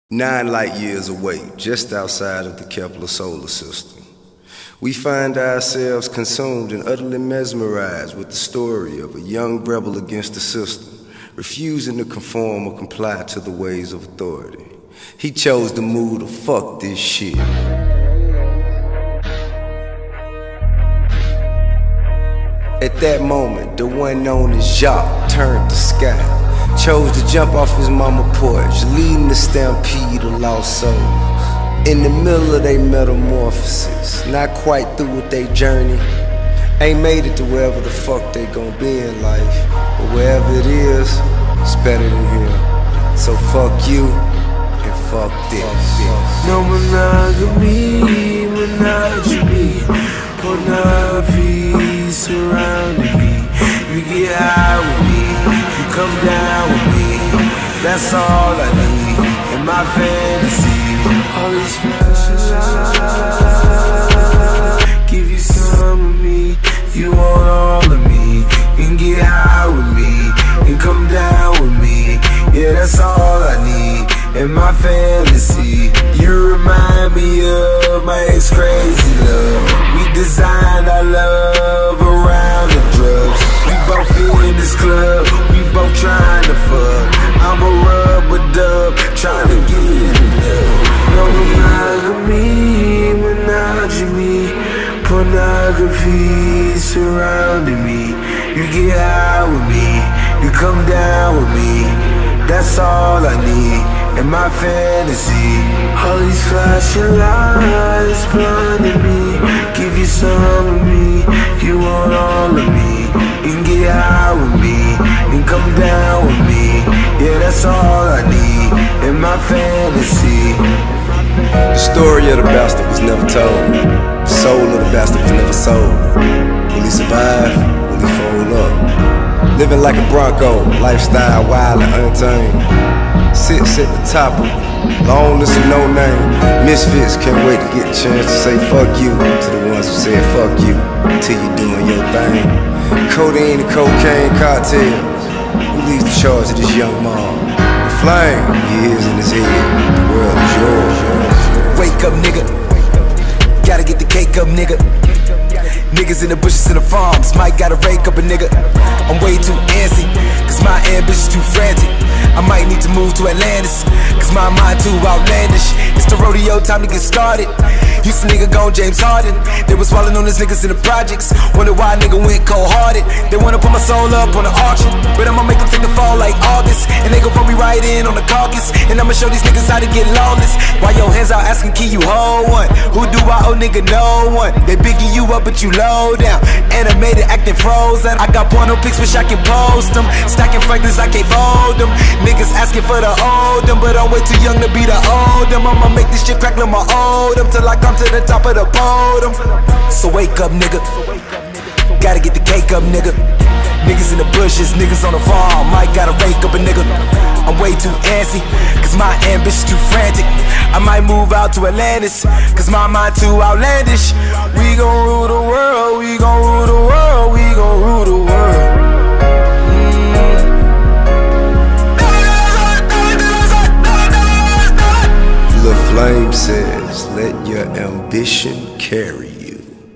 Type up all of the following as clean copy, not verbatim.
9 light years away, just outside of the Kepler solar system, we find ourselves consumed and utterly mesmerized with the story of a young rebel against the system, refusing to conform or comply to the ways of authority. He chose to move to fuck this shit. At that moment, the one known as Jacques turned the sky, chose to jump off his mama porch, leading the stampede of lost souls. In the middle of their metamorphosis, not quite through with their journey, ain't made it to wherever the fuck they gon' be in life, but wherever it is, it's better than here. So fuck you and fuck this. No monogamy, monogamy, pornography surrounding me. You get high with me, you come down with me. That's all I need in my fantasy. All these flashes, give you some of me. You want all of me. You can get high with me, and come down with me. Yeah, that's all I need in my fantasy. You remind me of my ex-crazy love. We designed our love around the drugs. We both in this club, we both trying to fuck. I'm a rubber dub, trying to get enough. No monogamy, monogamy, pornography surrounding me. You get high with me, you come down with me. That's all I need in my fantasy. All these flashing lights blinding me. Give you some of me, you want all of me. You can get high with me, you can come down with me. Yeah, that's all I need in my fantasy. The story of the bastard was never told. The soul of the bastard was never sold. Will he survive? Will he fold up? Living like a Bronco, lifestyle wild and untamed. Sits at the top of long list of no name. Misfits can't wait to get a chance to say fuck you to the ones who said fuck you till you doing your thing. Codeine and cocaine cartels. Who leads the charge of this young mob? The flame, he is in his head. The world is yours. Wake up, nigga. Gotta get the cake up, nigga. Niggas in the bushes and the farms, might gotta rake up a nigga. I'm way too antsy, cause my ambition's too frantic. I might need to move to Atlantis, cause my mind too outlandish. It's the rodeo, time to get started. Houston nigga gone James Harden. They was swallowing on these niggas in the projects. Wonder why a nigga went cold-hearted. They wanna put my soul up on the auction, but I'ma make them take the fall like August. And they gon' put me right in on the caucus, and I'ma show these niggas how to get lawless. Why your hands out asking, can you hold one? Who do I owe, nigga? No one. They bigging you up, but you low down. Animated, acting frozen. I got porno pics, wish I can post them. Stacking Franklins, I can't fold them. Niggas asking for the old them, but I'm way too young to be the old them. I'ma make this shit crack like my old them till I come to the top of the podium. So wake up, nigga. Gotta get the cake up, nigga. Niggas in the bushes, niggas on the farm, might gotta rake up a nigga. I'm way too antsy, cause my ambition's too frantic. I might move out to Atlantis, cause my mind too outlandish. We gon' rule the world, we gon' rule the world, we gon' rule the world. The flame says, let your ambition carry you.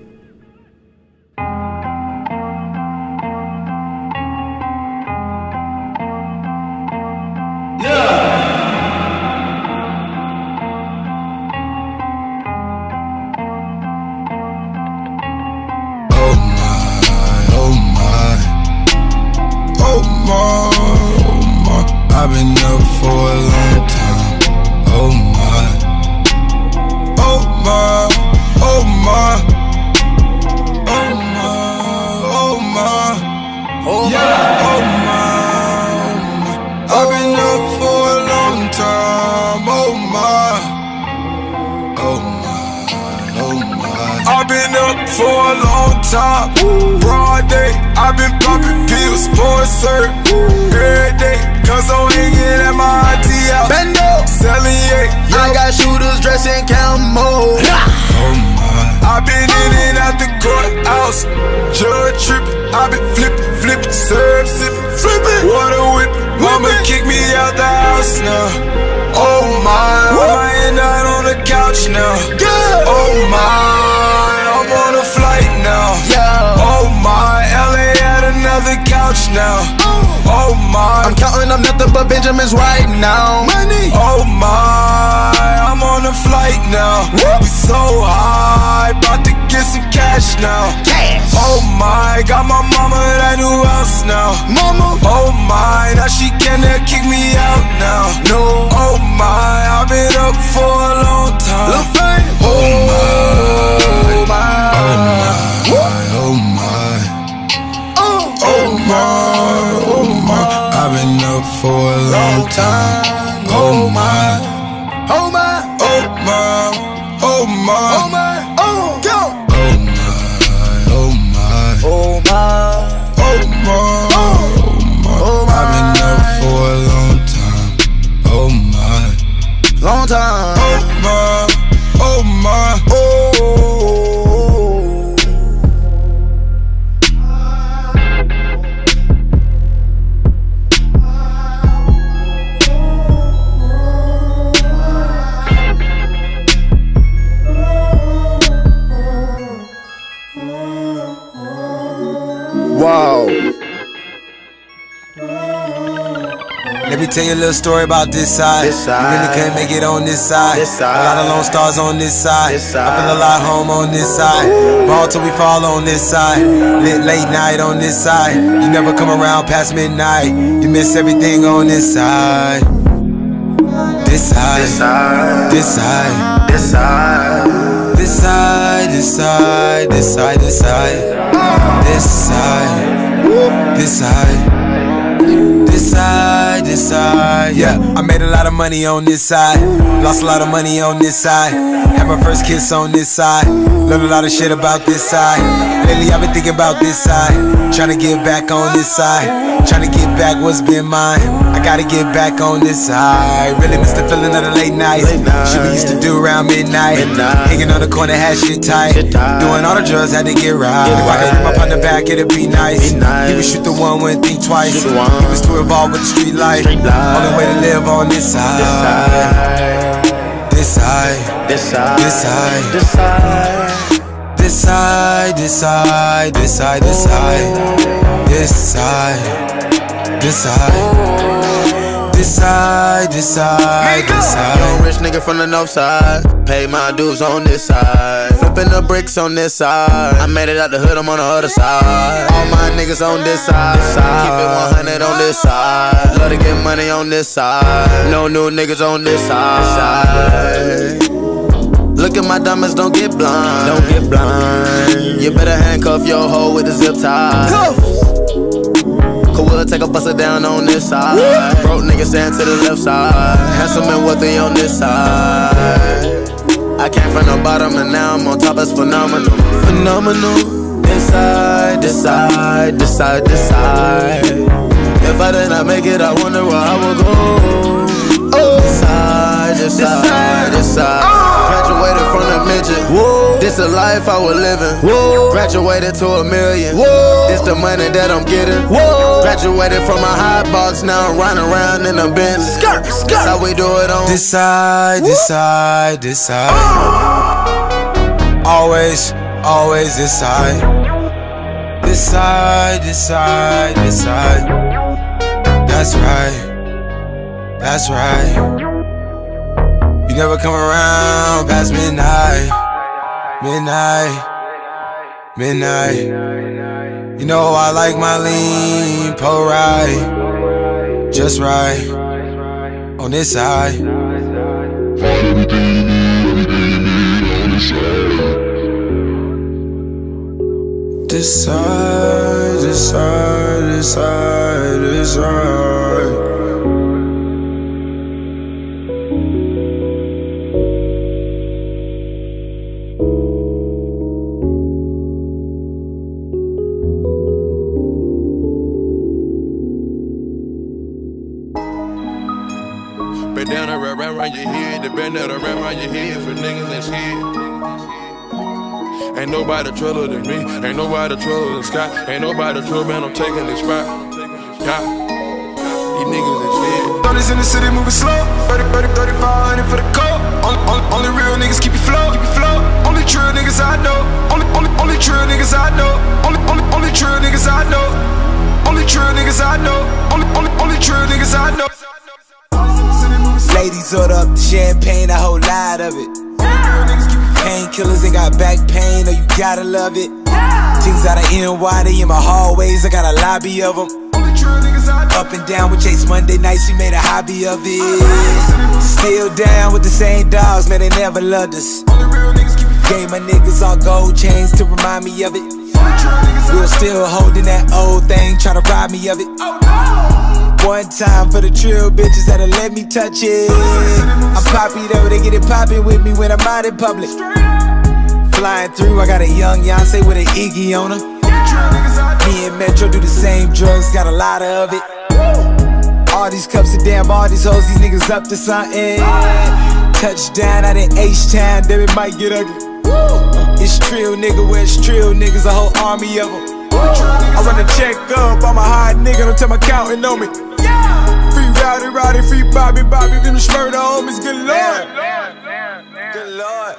I've been up for a long time. Oh my, oh my, oh my, oh my, oh my, oh yeah, oh my. I've been up for a long time. Oh my, oh my, oh my. I've been up for a long time. Broad day, I've been popping pills, pouring syrup every day. Cause I'm hanging at my auntie house. Bendo, selling I got shooters dressed in camo. Oh my. I've been in and out the courthouse. Judge trippin', I've been flippin', syrup sippin', water whippin'. Mama kick me out the house now. Oh my. couch now. Oh my, I'm on a flight now. Oh my, LA at another couch now. Oh my, I'm counting up nothing but Benjamins right now. Money. Oh my, I'm on a flight now. We so high, about to get some cash now. Oh my, got my mama that new house now. Mama. Oh my, now she cannot kick me out now. No. Oh my, I've been up for a long time. Lil' Fame. Oh my, Oh my, oh my, oh my, oh my. I've been up for a long time. Oh my, Oh my. oh my, oh my, Oh my. Oh. Go. oh my, oh my, Oh my. oh my, oh my. I've been up for a long time. Oh my, Long time. oh my, oh my. Oh. Wow. let me tell you a little story about this side. This side. You really couldn't make it on this side. This side. A lot of lone stars on this side. This side. I feel a lot home on this side. Ball till we fall on this side. Lit late night on this side. You never come around past midnight. You miss everything on this side. This side. This side. This side. This side. This side. This side. This side. This side. This side. This side. This side, this side, yeah. I made a lot of money on this side. Lost a lot of money on this side. Had my first kiss on this side. Learned a lot of shit about this side. Lately I've been thinking about this side. Trying to get back on this side. Trying to get back what's been mine. I gotta get back on this side. Really miss the feeling of the late nights. Shit we used to do around midnight. Hanging on the corner, had shit tight. Doing all the drugs, had to get right. If I could whip up on the back, it'd be nice. He would shoot the one, wouldn't think twice. He was too involved with the street life. Only way to live on this side. This side. This side. This side. This side. This side. This side. This side. This side. This side. This side. This side, this side, this side. Young rich nigga from the north side. Pay my dues on this side. Flipping the bricks on this side. I made it out the hood, I'm on the other side. All my niggas on this side. Keep it 100 on this side. Love to get money on this side. No new niggas on this side. Look at my diamonds, don't get blind. Don't get blind. You better handcuff your hoe with a zip tie. We'll take a buster down on this side. Broke niggas stand to the left side. Handsome and wealthy on this side. I came from the bottom and now I'm on top, that's phenomenal. Phenomenal. This side, this side, this side, this side. If I did not make it, I wonder where I would go. This side, this side, this side. Graduated from the midget. Whoa. This the life I was living. Whoa. Graduated to $1 million. Whoa. This the money that I'm getting. Whoa. Graduated from a high box, now I'm riding around in a Bentley. Skirt, skirt. That's how we do it on this side, this side, this side. Always, always this side. This side, this side, this side. That's right, that's right. You never come around past midnight. Midnight, midnight. You know I like my lean, pull right, just right, on this side. This side, this side, this side, this side. Bend down and wrap around your head. The bend that wrap around your head for niggas that's here. Ain't nobody truller than me. Ain't nobody truller than Scott. Ain't nobody truller, man, I'm taking this spot. Yeah. These niggas is here. Thirties in the city moving slow. 30, 3500 for the coat. Only real niggas keep up, the champagne, a whole lot of it. Painkillers ain't got back pain, oh you gotta love it. Things out of NY, they in my hallways, I got a lobby of them. Up and down with Chase Monday nights, we made a hobby of it. Still down with the same dogs, man, they never loved us. Gave my niggas all gold chains to remind me of it. We were still holding that old thing, try to rob me of it. One time for the trill bitches that'll let me touch it. I'm poppy though, they get it poppin' with me when I'm out in public. Flying through, I got a young Beyonce with an Iggy on her. Me and Metro do the same drugs, got a lot of it. All these cups of damn, all these hoes, these niggas up to something. Touchdown out in H-Town, then it might get ugly. It's trill nigga, where it's trill niggas, a whole army of them. I run the check up, I'm a hard nigga, don't tell my counting on me. Free Rowdy, free Bobby, them Schmurda homies, good lord. Good lord.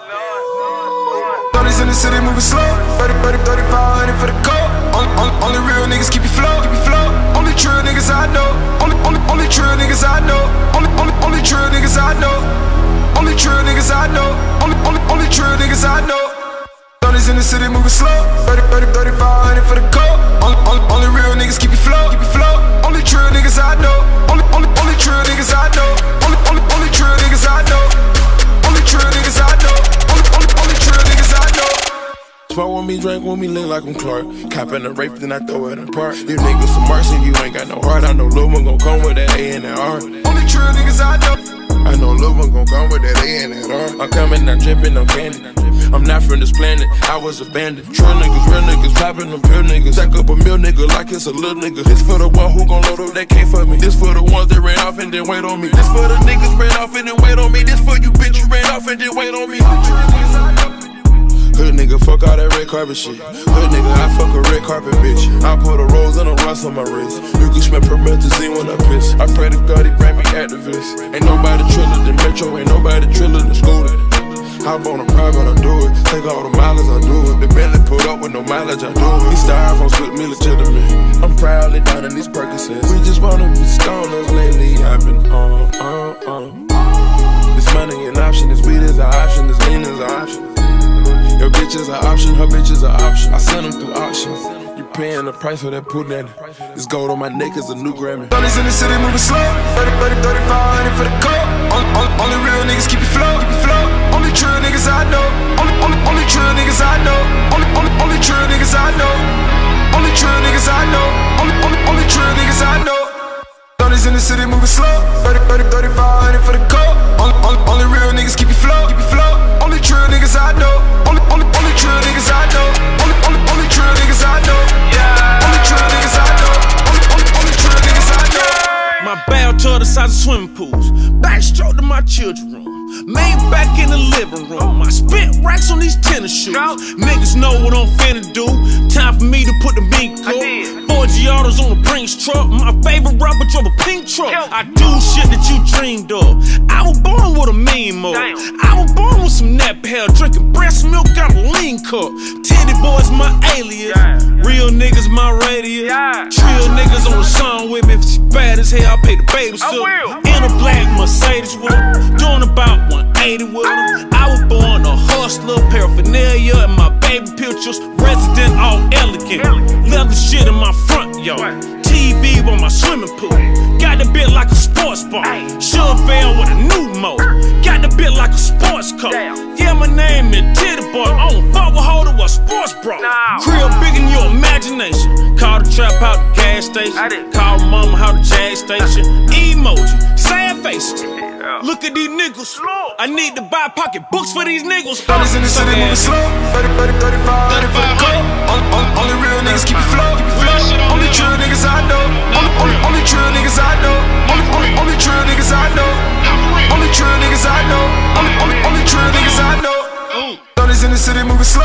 30s in the city moving slow, 3500 for the coat. Only real niggas keep you flow, Only true niggas I know, only true niggas I know, only true niggas I know, only true niggas I know, only true niggas I know. 30s in the city moving slow, 3500 for the coat. Only real niggas keep you flow, Only true niggas I know, only true niggas I know, only true niggas I know, only true niggas I know, only true niggas I know. Smoke with me, drink with me, look like I'm Clark. Coppin' a rape, then I throw it in park. You niggas some mercy, you ain't got no heart. I know Lil' one gon' come with that A and that R. Only true niggas I know. I know Lil' one gon' come with that A and that R. I'm coming, I'm drippin', I'm candy. I'm not from this planet, I was abandoned. True niggas, real niggas, poppin' them pure niggas. Stack up a meal nigga like it's a little nigga. This for the one who gon' load up that came for me. This for the ones that ran off and then wait on me. This for the niggas ran off and then wait on me. This for you bitch you ran off and then wait on me. Hood nigga, fuck all that red carpet shit. Hood nigga, I fuck a red carpet bitch. I put a rose and a rust on my wrist. You can smell promethazine when I piss. I pray to God he grant me activists. Ain't nobody triller than Metro, ain't nobody triller than Scooter. Hop on a private, I do it. Take all the mileage, I do it. The Bentley put up with no mileage, I do it. These styrofoams with me legitimate. I'm proudly down in these Percocets. We just wanna be stoners lately. I've been This money an option, this weed is an option, this lean is an option. Your bitch is an option, her bitch is an option. I send them through auctions. You paying the price for that pudding. This gold on my neck is a new Grammy. 30s in the city moving slow, 3500 for the coat. Only real niggas keep you flow, Only true niggas I know, only true niggas I know, only true niggas I know, only true niggas I know, only true niggas I know. 30s in the city moving slow, 3500 for the coat. Only real niggas keep you flow, Only true niggas I know, only true niggas I know, only true niggas I know, only true niggas I know, only true niggas I know. My bathtub the size of swimming pools, backstroke to my children's room. Made back in the living room. I spent racks on these tennis shoes. Niggas know what I'm finna do. Time for me to put the mink up. 4 Giottos on the Brinks truck. My favorite rapper drove a pink truck. I do shit that you dreamed of. I was born with a mean mode. I was born with some nap hair, drinking breast milk out a lean cup. Titty boys my alias. Real niggas my radius. Trill niggas on the song with me. If she bad as hell, I pay the babysitter. In a black Mercedes with her. Doing about 180 with her. I was born a hustler, paraphernalia in my baby pictures. Resident all elegant. Leather shit in my front yard. TV on my swimming pool. Got the bit like a sports bar. Chevelle with a new mode. Got the bit like a sports car. Yeah, my name is Titty Boy. I don't fuck with holder with a sports bra. Crib big in your imagination. Call the trap out the gas station. Call mama out the jazz station. Emoji, sad faces. Look at these niggas. I need to buy pocket books for these niggas. 30s in the city moving slow, 3500 for the coat. Only real niggas keep you flow, Only true niggas I know, only true niggas I know, only true niggas I know, only true niggas I know, only true niggas I know. 30s in the city moving slow,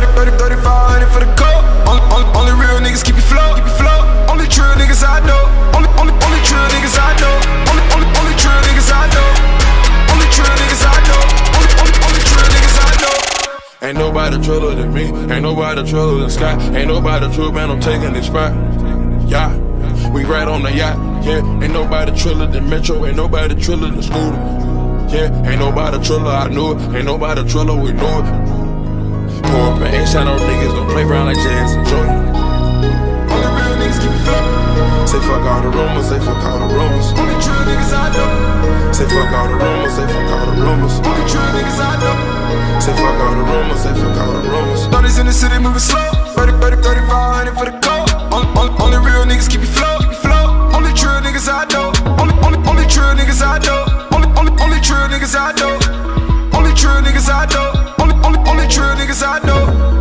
3500 for the coat. Only real niggas keep you flow, Only true niggas I know, only true niggas I know, only true niggas I know, only true niggas I know, only true niggas I know. Ain't nobody triller than me, ain't nobody triller than Sky. Ain't nobody true, man, I'm taking this spot. Yeah, we right on the yacht, yeah. Ain't nobody triller than Metro, ain't nobody triller than Scooter. Yeah, ain't nobody triller, I knew it. Ain't nobody triller, we knew it. Pour up and ain't shot no niggas, don't play around like Jazz and Jordan. Only real niggas keep it flowing. Say fuck all the rumors, say fuck all the rumors. Only true niggas I know. Say fuck all the rumors, say fuck all the rumors. Only true niggas I know. Say fuck all the rumors, say fuck all the rumors. 30s in the city moving slow. 3500 for the code. Only real niggas keep it flow. Only true niggas I know. Only true niggas I know. Only true niggas I know. Only true niggas I know. Only true niggas I know.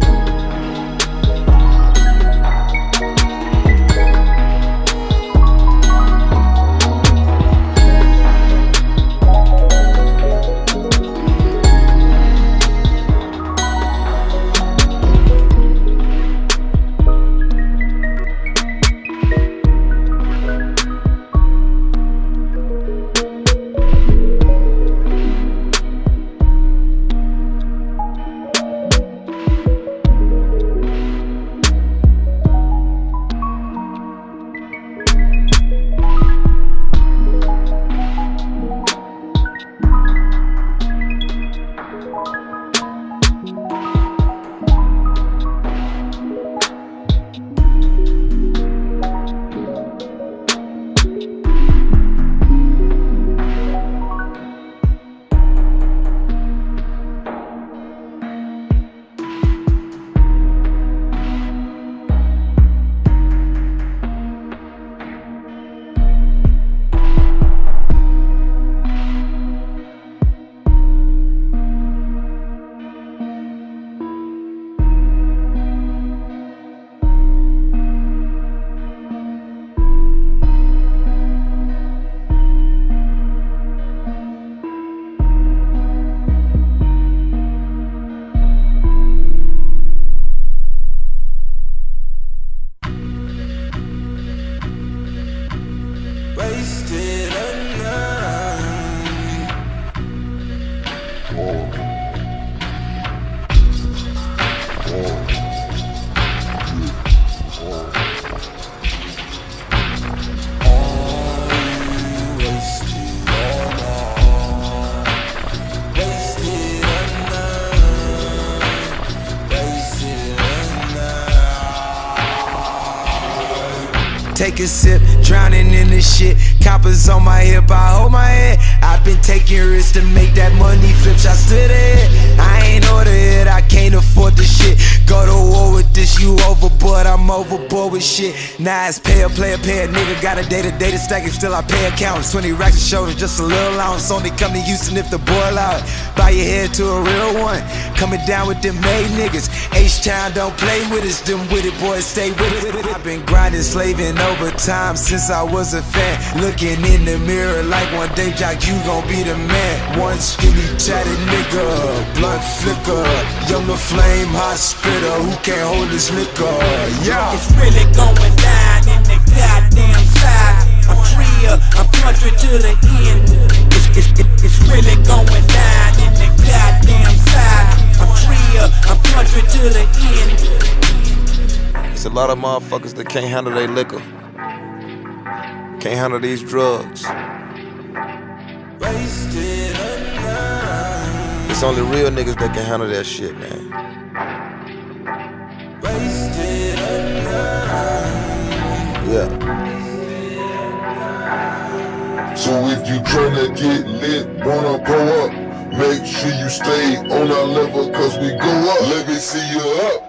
Take a sip, drowning in this shit. Coppers on my hip, I hold my head. I've been taking risks to make that money flip. Shots to the head. I ain't order it, I can't afford this shit. Go to war with this, you overboard, I'm overboard with shit. Now it's pay a player, pay a nigga. Got a day-to-day to stack it, still I pay accountants. 20 racks of shoulders, just a little allowance. Only come to Houston if the boy out. Bow your head to a real one. Coming down with them made niggas. H-Town don't play with us, them with it boys stay with it. I've been grinding, slaving overtime since I was a fan. Looking in the mirror like one day, Jock, you gon' be the man. One skinny tatted nigga, blunt flicker, young the flame, hot spitter, who can't hold his liquor, yeah. It's really going down in the goddamn side. I'm freer, I'm country to the end. It's really going down in the goddamn side. I'm freer, I'm country to the end. It's a lot of motherfuckers that can't handle their liquor. Can't handle these drugs. It's only real niggas that can handle that shit, man. Yeah. So if you tryna get lit, wanna go up, make sure you stay on our level, cause we go up. Let me see you up.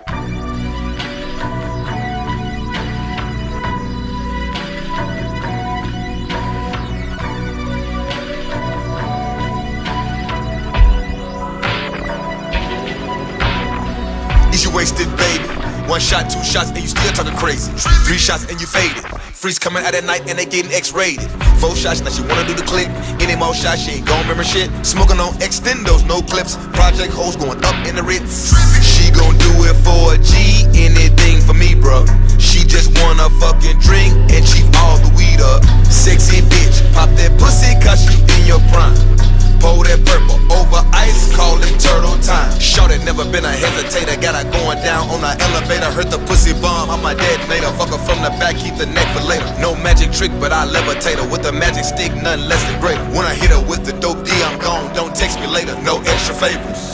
Is you wasted, baby? 1 shot, 2 shots, and you still talking crazy. 3 shots and you faded. Freeze coming out at night and they getting X-rated. 4 shots, now she wanna do the click. Any more shots, she ain't gon' remember shit. Smoking on extendos, no clips. Project hoes going up in the Ritz. She gon' do it for a G, anything for me, bro. She just wanna fucking drink and cheap all the weed up. Sexy bitch, pop that pussy cause you in your prime. Pour that purple over ice, call it turtle time. Shorty never been a hesitator, got her going down on the elevator. Heard the pussy bomb, I'm a detonator. Fuck her from the back, keep the neck for later. No magic trick, but I levitate her with a magic stick, nothing less than greater. When I hit her with the dope D, I'm don't text me later, no extra favors.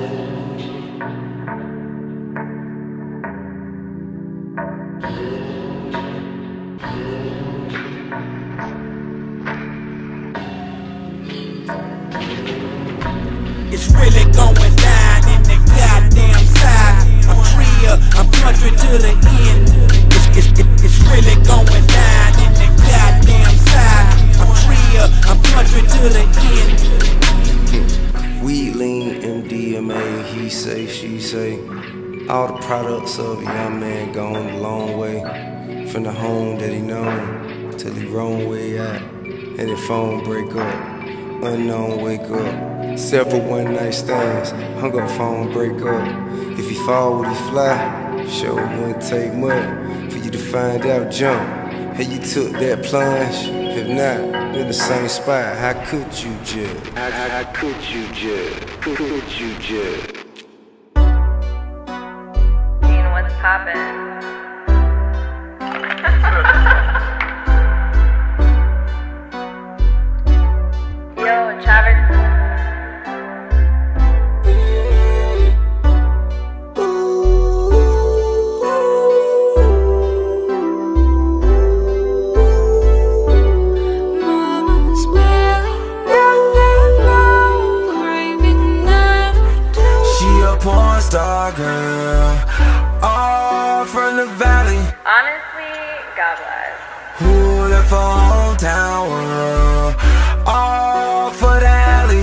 It's really going down in the goddamn side. I'm freer, I'm country to the end. It's really going down in the goddamn side. I'm freer, I'm country to the end. Weed, lean, MDMA, he say, she say. All the products of a young man gone a long way. From the home that he known, till he wrong way out. And the phone break up, unknown wake up. Several one-night stands, hung up phone break up. If he fall, would he fly? Sure wouldn't take much for you to find out jump. Hey, you took that plunge? If not, in the same spot, how could you judge? How could you judge? Could you judge? Dean, what's poppin'? Yo, Travis. Star girl, all from the valley. Honestly, God bless. Who left for hometown world, all for the alley.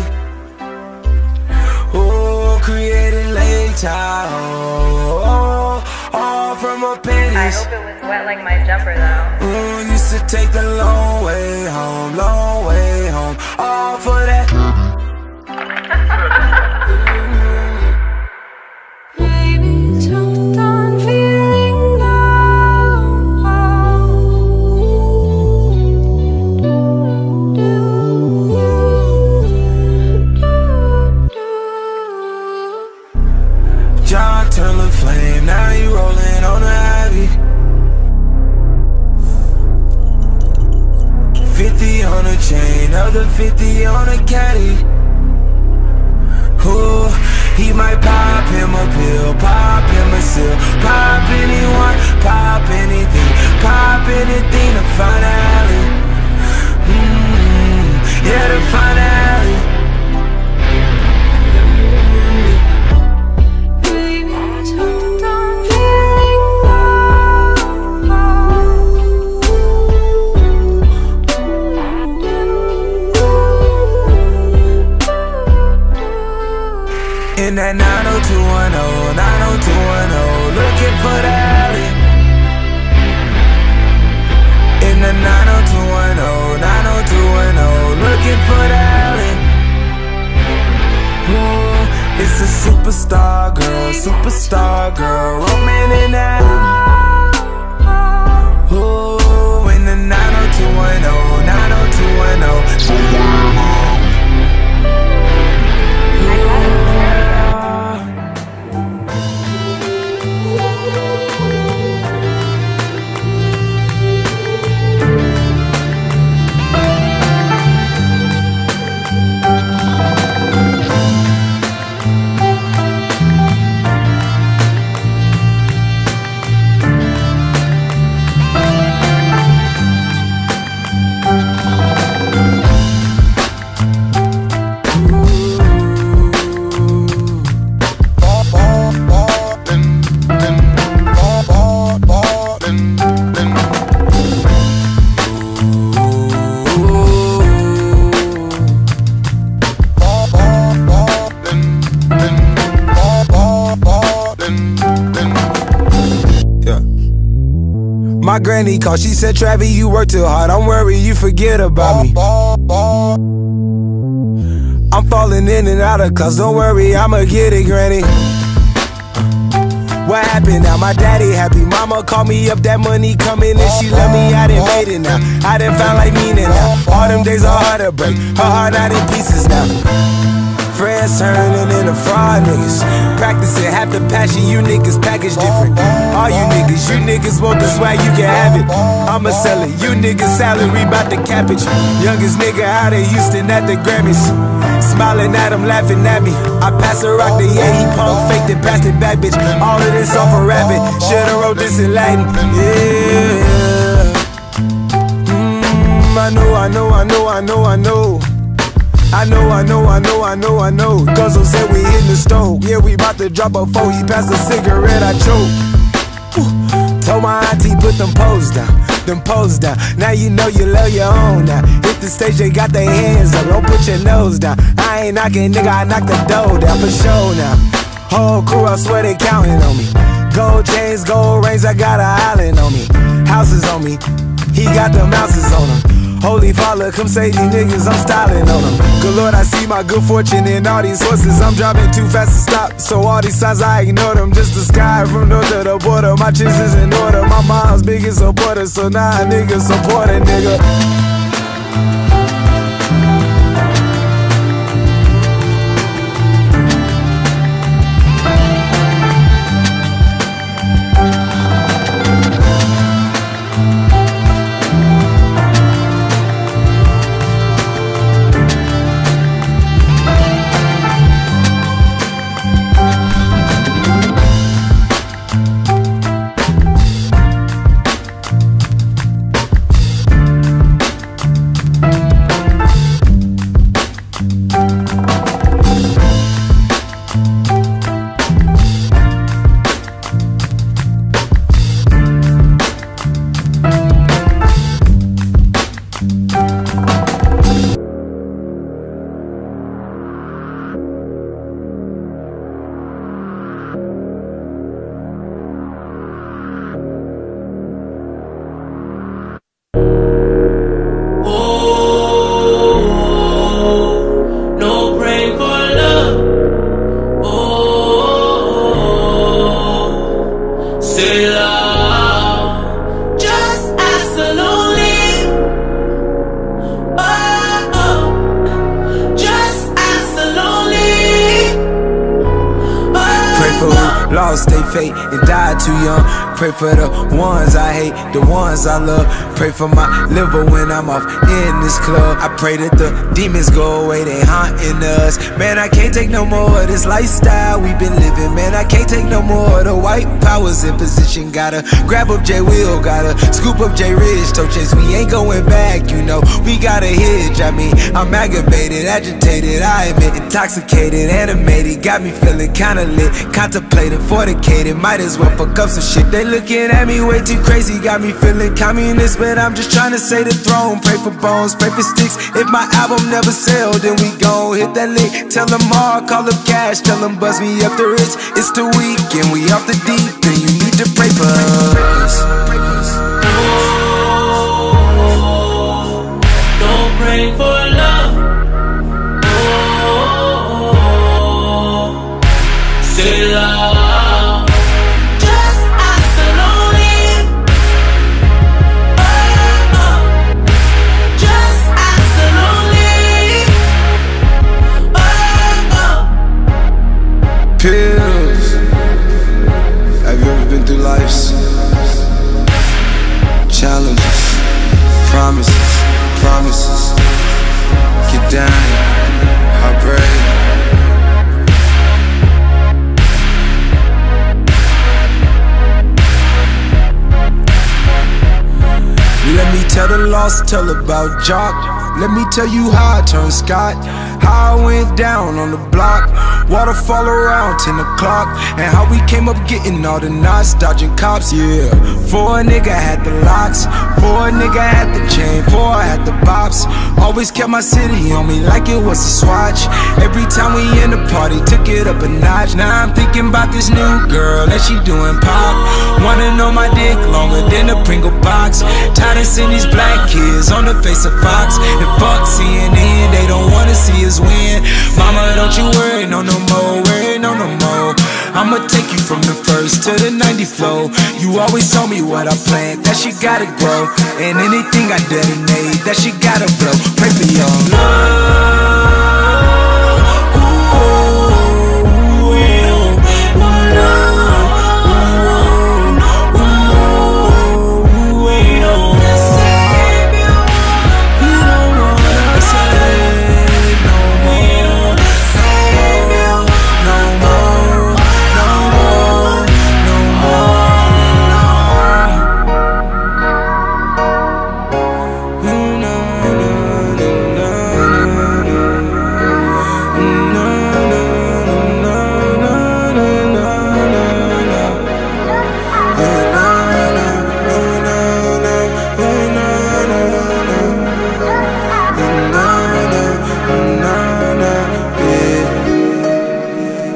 Who created late child, all from her panties. I hope it was wet like my jumper though. Used to take the long way home, all for that. John turned the flame, now he rolling on the ivy. 50 on a chain, other 50 on a caddy. Ooh, he might pop him a pill, pop him a seal, pop anyone, pop anything to find alley. Yeah, to find alley. In that 90210, 90210, looking for the alley. In the 90210, 90210, looking for the alley. Ooh, it's a superstar girl, roaming in that. Ooh, in the 90210, 90210. My granny called, she said, Travis, you work too hard, don't worry, you forget about me. I'm falling in and out of class, don't worry, I'ma get it, granny. What happened now? My daddy happy, mama called me up, that money coming and she love me, I done made it now. I done found like meaning now. All them days are hard to break, her heart not in pieces now. prayers turning into fraud niggas. Practicing half the passion, you niggas package different. All you niggas want the swag, you can have it. I'ma sell it, you niggas salary bout to cap it. Youngest nigga out of Houston at the Grammys. Smiling at him, laughing at me. I pass the rock to yeah, he punk faked and passed it back, bitch. All of this off a rabbit. Should've wrote this in Latin. Yeah. I know. Guzzle said we in the stove. Yeah, we bout to drop a 4. He passed a cigarette, I choke. Told my auntie put them poles down. Now you know you love your own now. Hit the stage, they got their hands up. Don't put your nose down. I ain't knocking, nigga, I knock the door down for sure now. Whole crew, I swear they counting on me. Gold chains, gold rings, I got an island on me. Houses on me, he got them houses on him. Holy Father, come save these niggas, I'm styling on them. Good Lord, I see my good fortune in all these horses. I'm driving too fast to stop, so all these signs I ignore them. Just the sky from north to the border, my chicks is in order. My mom's biggest supporter, so now a nigga support a nigga. Lost they fate and died too young. Pray for the ones I hate, the ones I love. Pray for my liver when I'm off in this club. I pray that the demons go away, they haunting us. Man, I can't take no more of this lifestyle we've been living. Man, I can't take no more of the white powers in position. Gotta grab up J Will, gotta scoop up J Ridge. Toe chase, we ain't going back, you know. We got a hitch, I mean, I'm aggravated, agitated, I admit. Intoxicated, animated, got me feeling kinda lit. Contemplating, fornicated, might as well fuck up some shit. They looking at me way too crazy, got me feeling communist, but I'm just trying to say the throne. Pray for bones, pray for sticks. If my album never sell, then we gon' hit that lick. Tell them all, call up cash, tell them buzz me up the rich. It's the weekend, we off the deep, and you need to pray for us. Don't pray for love. Say love. Pills. Have you ever been through life's challenges, promises, get down, heartbreak. Let me tell the lost tale about Jock. Let me tell you how I turned Scott. How I went down on the block. Waterfall around 10 o'clock. And how we came up getting all the knots, dodging cops, yeah. 4 nigga had the locks, 4 nigga had the chain, 4 had the bops. Always kept my city on me like it was a swatch. Every time we in the party, took it up a notch. Now I'm thinking about this new girl and she doing pop. Wanna know my dick longer than a Pringle box. Tired of seeing these black kids on the face of Fox. And fuck CNN, they don't wanna see us win. Mama, don't you worry, no more, worry, no more. I'ma take you from the first to the 90 flow. You always told me what I planned, that shit gotta grow. And anything I detonate, that shit gotta blow. Pray for your love. Ooh.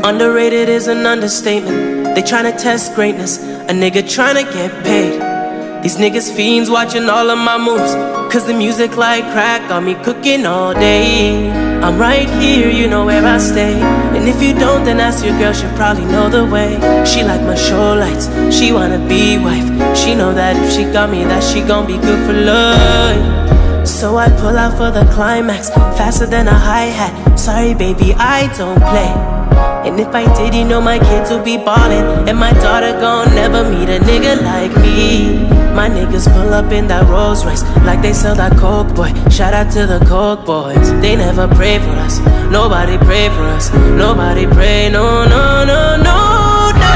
Underrated is an understatement. They tryna test greatness, a nigga tryna get paid. These niggas fiends watching all of my moves, cause the music like crack got me cooking all day. I'm right here, you know where I stay. And if you don't, then ask your girl, she'll probably know the way. She like my show lights, she wanna be wife. She know that if she got me, that she gon' be good for life. So I pull out for the climax, faster than a hi-hat. Sorry baby, I don't play. And if I did, you know my kids will be ballin', and my daughter gon' never meet a nigga like me. My niggas pull up in that Rolls Royce like they sell that Coke, boy. Shout out to the Coke boys. They never pray for us, nobody pray for us. Nobody pray, no, no, no, no, no.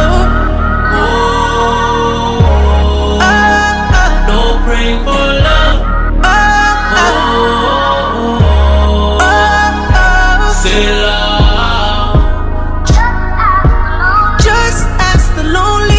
No praying for love. Say love. Just ask the lonely.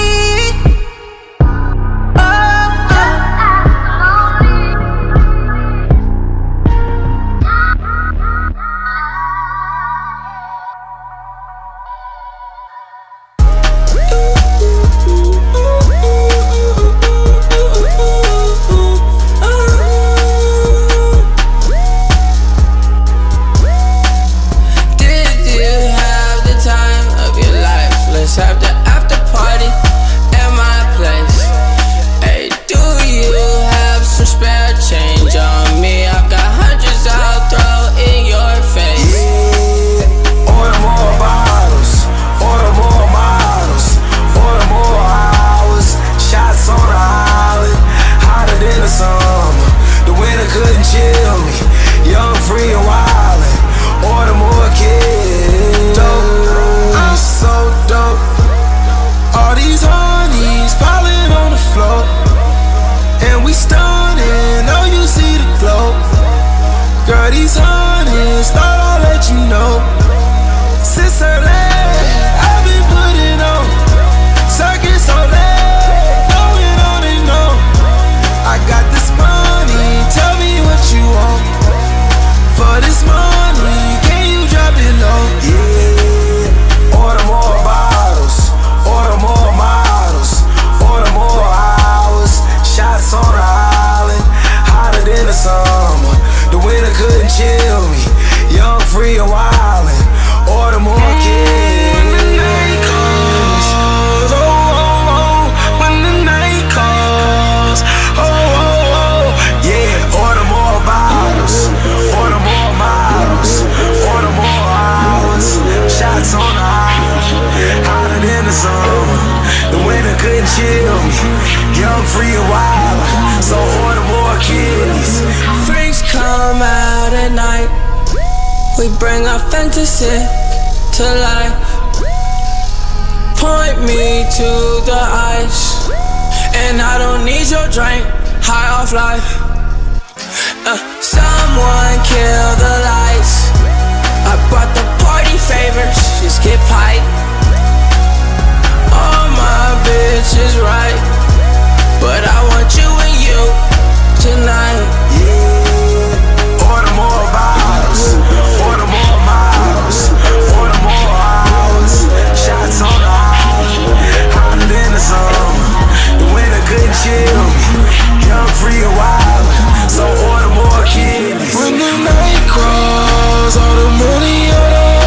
Have the after party at my place. Hey, do you have some spare change on me? I've got hundreds I'll throw in your face. Yeah, order more bottles, order more models, order more hours. Shots on the island, hotter than the summer. The winter couldn't chill me. Young, free, and wildin'. Order more kids. Dope, I'm so dope. All these honeys piling on the floor, and we stunning, oh you see the glow. Girl, these honeys, thought I'd let you know. Since early, I've been putting on circuits so late, going on and on. I got this money, tell me what you want. For this money, can you drop it low? Yeah, order more bottles, order more models, order more hours. Shots on the island, hotter than the summer. The winter couldn't chill me. Young, free, and wildin'. Order more kids. When the night calls, oh, oh, oh. When the night calls, oh, oh, oh. Yeah, order more bottles, order more models, order more hours. Shots on the island, hotter than the summer. The winter couldn't chill me. Young, free, and wild, so order more kids. Freaks come out at night. We bring our fantasy to life. Point me to the ice, and I don't need your drink. High off life. Someone kill the lights. I brought the party favors. Just get pipe. All my bitches right, but I want you and you tonight. Yeah, order more bottles, order more models, order more hours. Shots on the island, hotter than the summer. The winter couldn't chill me. Young, free, and wild, so order more kids. When the night crawls, all the money, all the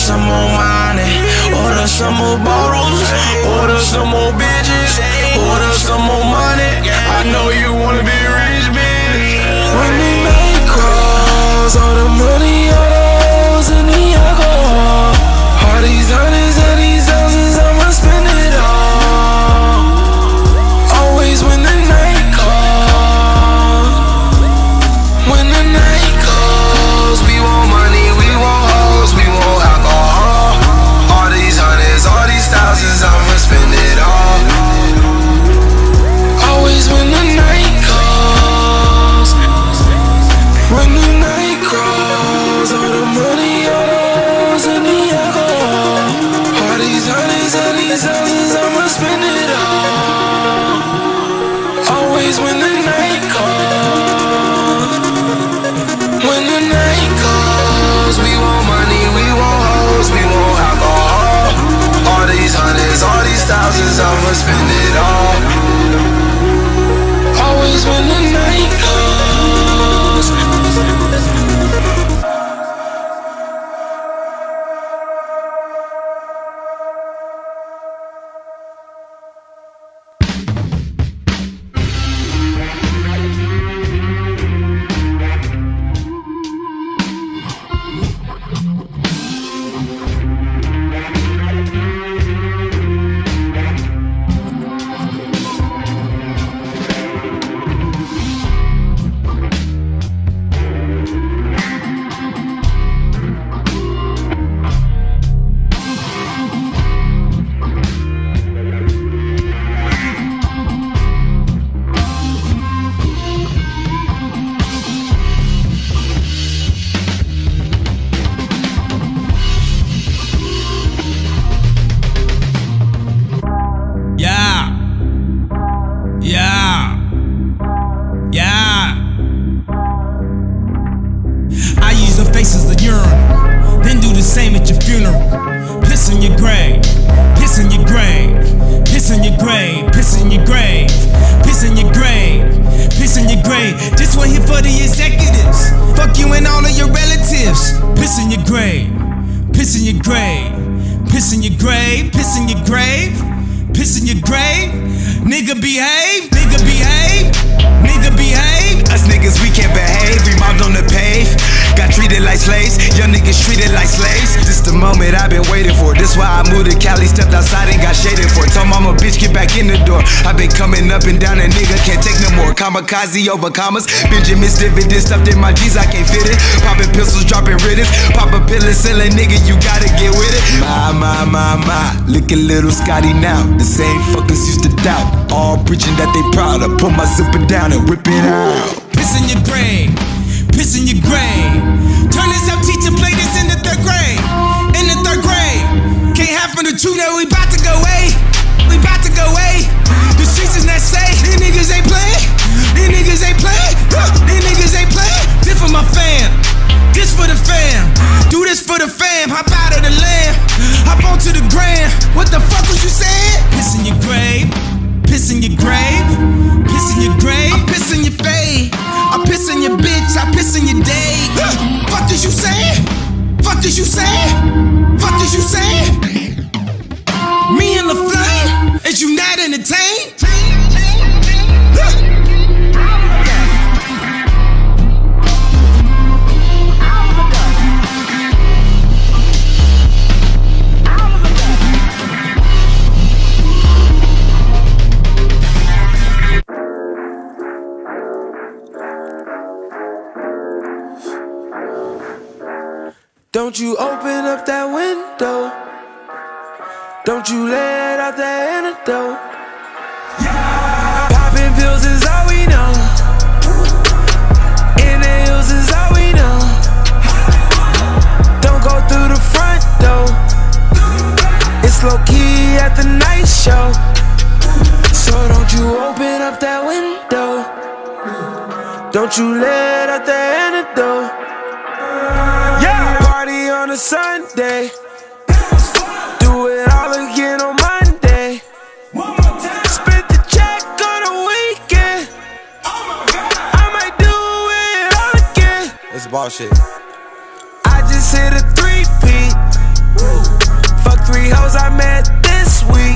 some more money, order some more bottles, order some more bitches, order some more money. I know you wanna be rich, bitch. When the night calls, all the money, all the hoes, and the alcohol, all these hundreds and these thousands, I'ma spend it all. Always when the night calls, when the night calls, we want money, we want hoes, we want alcohol. All these hundreds, all these thousands, I'ma spend it all. Always when the night calls, when the night calls, all the money, all the hoes, and the alcohol. All these hundreds and these thousands, I'ma spend it all. Always when the night calls, when the night calls, we want money, we want hoes, we want alcohol. All these hundreds, all these thousands, I'ma spend it all. Always when the night calls. Kamikaze over commas, Benjamin's dividend stuffed in my G's, I can't fit it. Popping pistols, dropping riddance. Pop a pill and sell a nigga, you gotta get with it. My, look at little Scotty now. The same fuckers used to doubt. All preaching that they proud. I pull my zipper down and rip it out. Piss in your grave, piss in your grave. Turn this up, teacher, play this in the third grade. In the third grade, can't have from the two, now we bout to go away. We bout to go away. The streets is not safe. These niggas ain't playing. These niggas ain't playing. These niggas ain't playing. This for my fam. This for the fam. Do this for the fam. Hop out of the lamb. Hop onto the gram. What the fuck was you saying? Piss in your grave. Piss in your grave. Piss in your grave. I piss in your fade. I piss in your bitch. I piss in your day. Fuck is you saying? Fuck is you saying? Fuck is you saying? Me and LaFlame, is you not entertained? Don't you open up that window. Don't you let out that antidote. Popping pills is all we know. In the hills is all we know. Don't go through the front door. It's low key at the night show. So don't you open up that window. Don't you let out that antidote. Yeah, party on a Sunday. Do it all again on Monday. Spent the check on a weekend. I might do it all again. It's bullshit. I just hit a 3-peat. Fuck 3 hoes I met this week.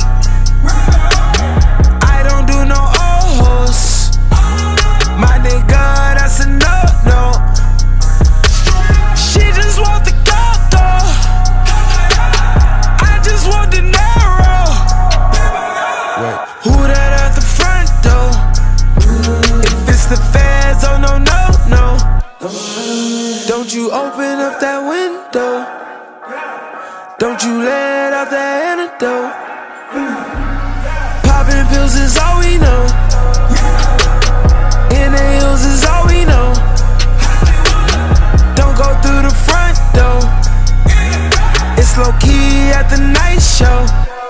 I don't do no old hoes. My nigga, that's a no-no. She just want the gold though. I just want the narrow. Who that at the front door? If it's the feds, oh no, no, no. Don't you open up that window. Don't you let out that antidote. Popping pills is all we know. In the hills is all we know. Don't go through the front door. It's low key at the night show.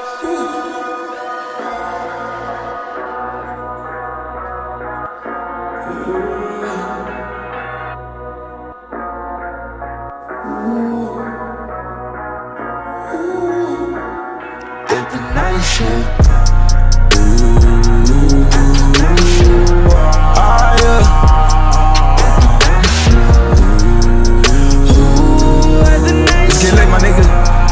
At the night show. My nigga.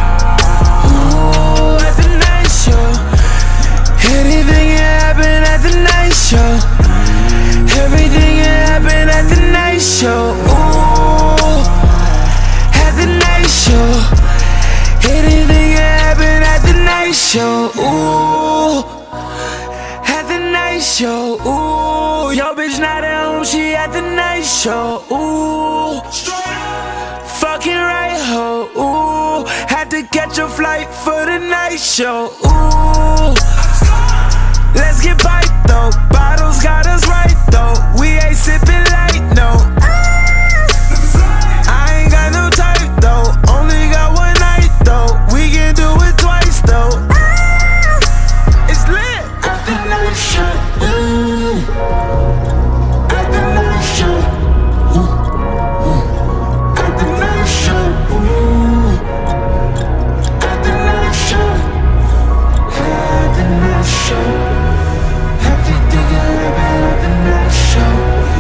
Ooh, at the night show. Anything can happen at the night show. Everything can happen at the night show. Ooh, at the night show. Anything can happen at the night show. Ooh, at the night show. Ooh, yo bitch not at home, she at the night show. Ooh, fucking right ho. Ooh, had to catch a flight for the night show. Ooh, let's get piped though. Bottles got us right though. We ain't sipping light, no. I ain't got no type though. Only got one night though. We can do it twice though. It's lit at the night show. Ooh, at the night show. At the night show. Ooh, at the night show. At the night show. Everything can happen at the night show.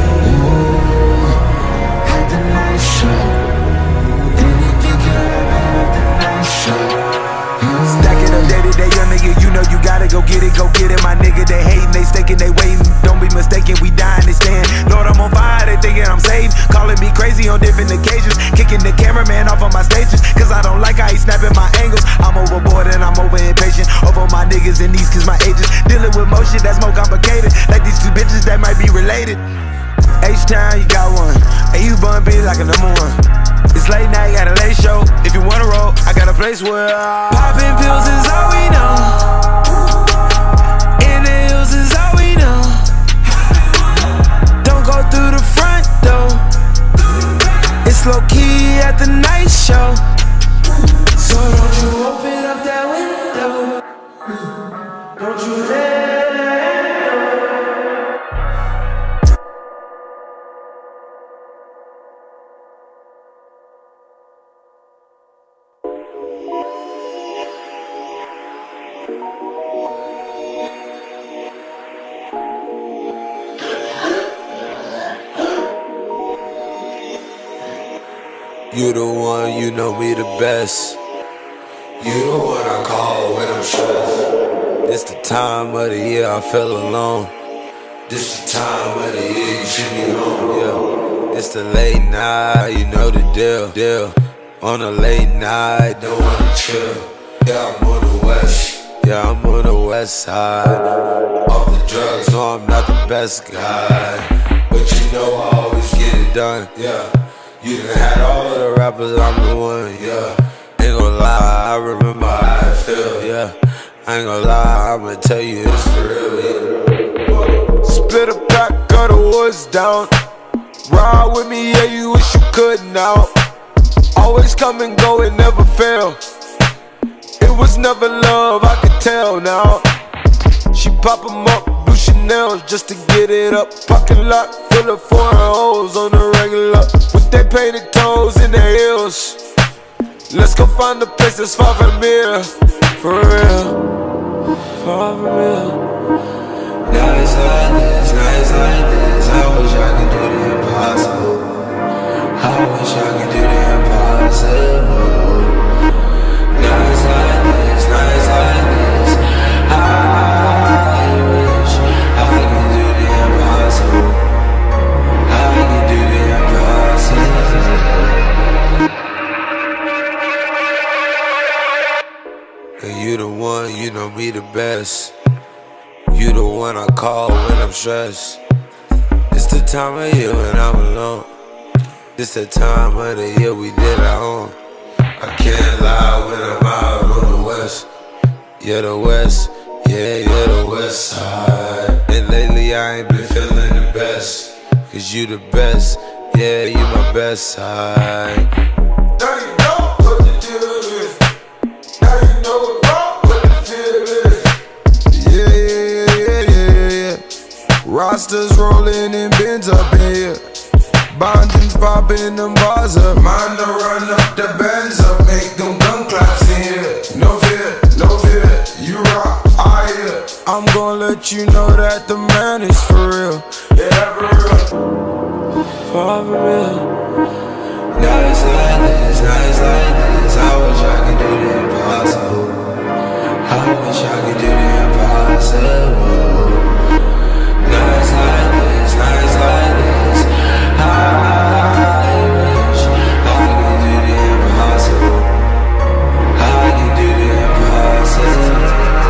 Ooh, at the night show. Anything can happen at the night show. Stack it up day to day, young nigga, you know you gotta go get it, my nigga. They hating, they staking, they waiting. Don't be mistaken, we dying, they stand. Lord, I'm on fire, they thinking I'm saved. Calling me crazy on different occasions. Kicking the cameraman off of my stages, cause I don't like how he snapping my angles. I'm overboard and I'm over impatient. Over my niggas and these cause my ages. Dealing with more shit that's more complicated. Like these two bitches that might be related. H-Town, you got one. And you bun be like a number one. It's late night, got a late show. If you wanna roll, I got a place where popping pills is all we know. In the hills is all we know. Don't go through the front door. It's low key at the night show. So don't you open up that window. Don't you let You the one, you know me the best. You the one I call when I'm stressed. This the time of the year I feel alone. This the time of the year you should be home, yeah. It's the late night, you know the deal. On a late night, don't wanna chill. Yeah, I'm on the west. Yeah, I'm on the west side. Off the drugs, no, I'm not the best guy. But you know I always get it done, yeah. You done had all of the rappers, I'm the one, yeah. Ain't gon' lie, I remember how I feel, yeah. I ain't gon' lie, I'ma tell you it's for real, yeah. Split a pack of the woods down. Ride with me, yeah, you wish you could now. Always come and go and never fail. It was never love, I could tell now. She pop 'em up, blue Chanel just to get it up. Parking lot full of foreign hoes on the regular. With their painted toes in their heels. Let's go find a place that's far from here. For real, far from real. Nights like this, nights like this. I wish I could do the impossible. I wish I could do the impossible. one, you know me the best. You the one I call when I'm stressed. It's the time of year when I'm alone. It's the time of the year we did our own. I can't lie when I'm out on the west. You're the west, yeah, you're the west side. And lately I ain't been feeling the best. Cause you the best, yeah, you my best side. Now you know what the deal is. Now you know what the feel is. Yeah. Rosters rolling and bins up in here. Bondings popping them bars up. Mind to run up the bands up. Make them gun claps in here. No fear, you rock, I hear. I'm gonna let you know that the man is for real. Yeah, for real. For real. Now it's like this, I wish I could do the impossible. I wish I could do the impossible. Now it's like this, I wish I could do the impossible. I can do the impossible.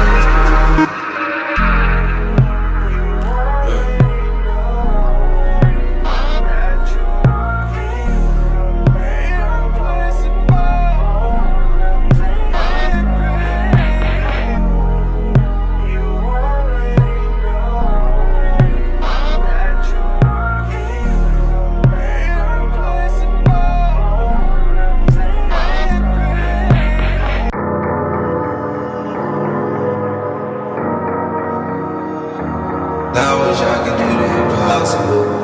I wish I could do the impossible.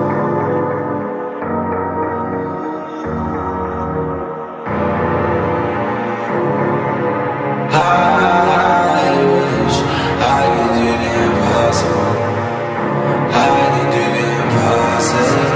I wish I could do the impossible. I can do the impossible.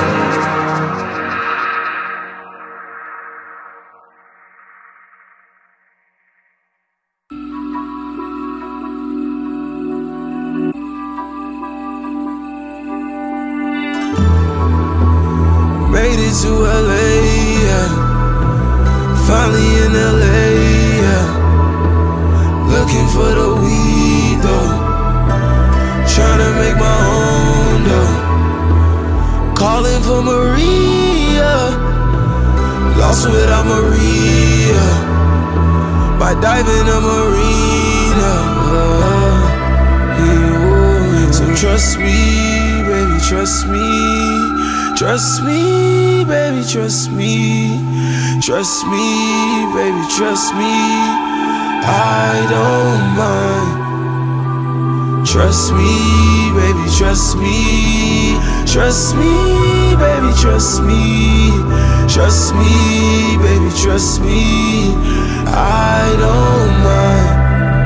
Made it to LA, yeah. Finally in LA, yeah. Looking for the weed, though. Tryna make my own, though. Calling for Maria. Lost without Maria. By diving a marina. So trust me, baby, trust me. Trust me, baby, trust me. Trust me, baby, trust me. I don't mind. Trust me, baby, trust me. Trust me, baby, trust me. Trust me, baby, trust me. I don't mind.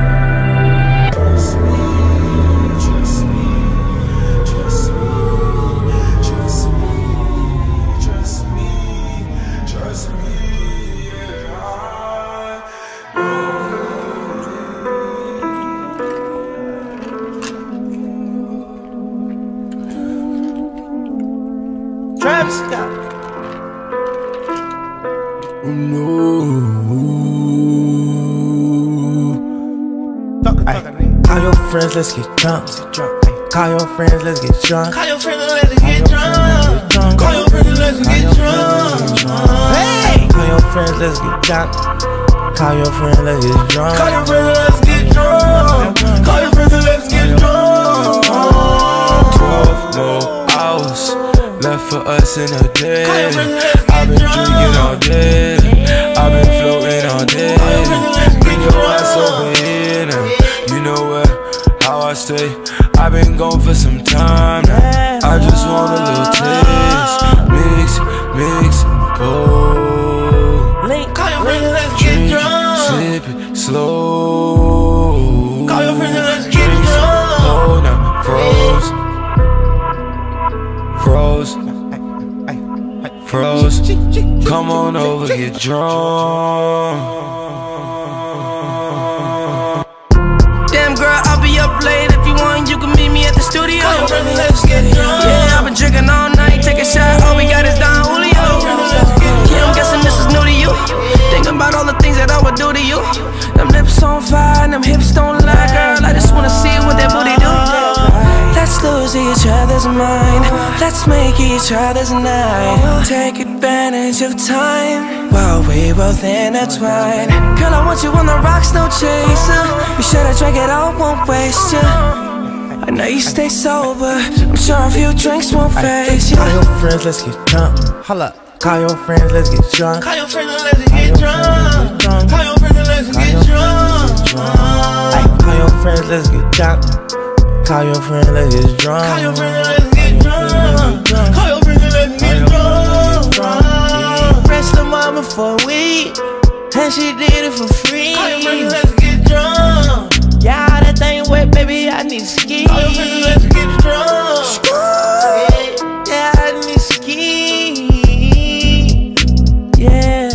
Call your friends, let's get drunk. Call your friends, let's get drunk. Call your friends, let's get drunk. Call your friends, let's get drunk. Hey! Call your friends, let's get drunk. Call your friends, let's get drunk. Call your friends, let's get drunk. Call your friends, let's get drunk. 12 more hours left for us in a day. I've been drinking all day. I've been floating all day. Bring your ass over here now. You know where, how I stay. I've been gone for some time now. I just want a little taste. Mix, go. Call your friends, let's get drunk. Sip it slow. Call your friends, let's get drunk. Oh, now froze. Come on over, get drunk. Damn girl, I'll be up late. If you want, you can meet me at the studio. Yeah, I've been drinking all night. Take a shot, all we got is Don Julio. Yeah, I'm guessing this is new to you. Thinking about all the things that I would do to you. Them lips on fire, and them Let's make each other's night. Take advantage of time while we both intertwine. Girl, I want you on the rocks, no chaser. You should've drank it all, won't waste ya. I know you stay sober, I'm sure a few drinks won't phase you. Call your friends, let's get drunk. Holla. Call your friends, let's get drunk. Call your friends and let's get drunk. Call your friends and let's get drunk. Call your friends, let's get drunk. Call your friends, let's get drunk. Call your friends and let's get drunk. Call your friends and let's get drunk. Press the mama for a week, and she did it for free. Call your friends and let's get drunk. Yeah, that thing wet, baby, I need ski. Call your friends and let's get drunk. Yeah, I need ski. Yeah,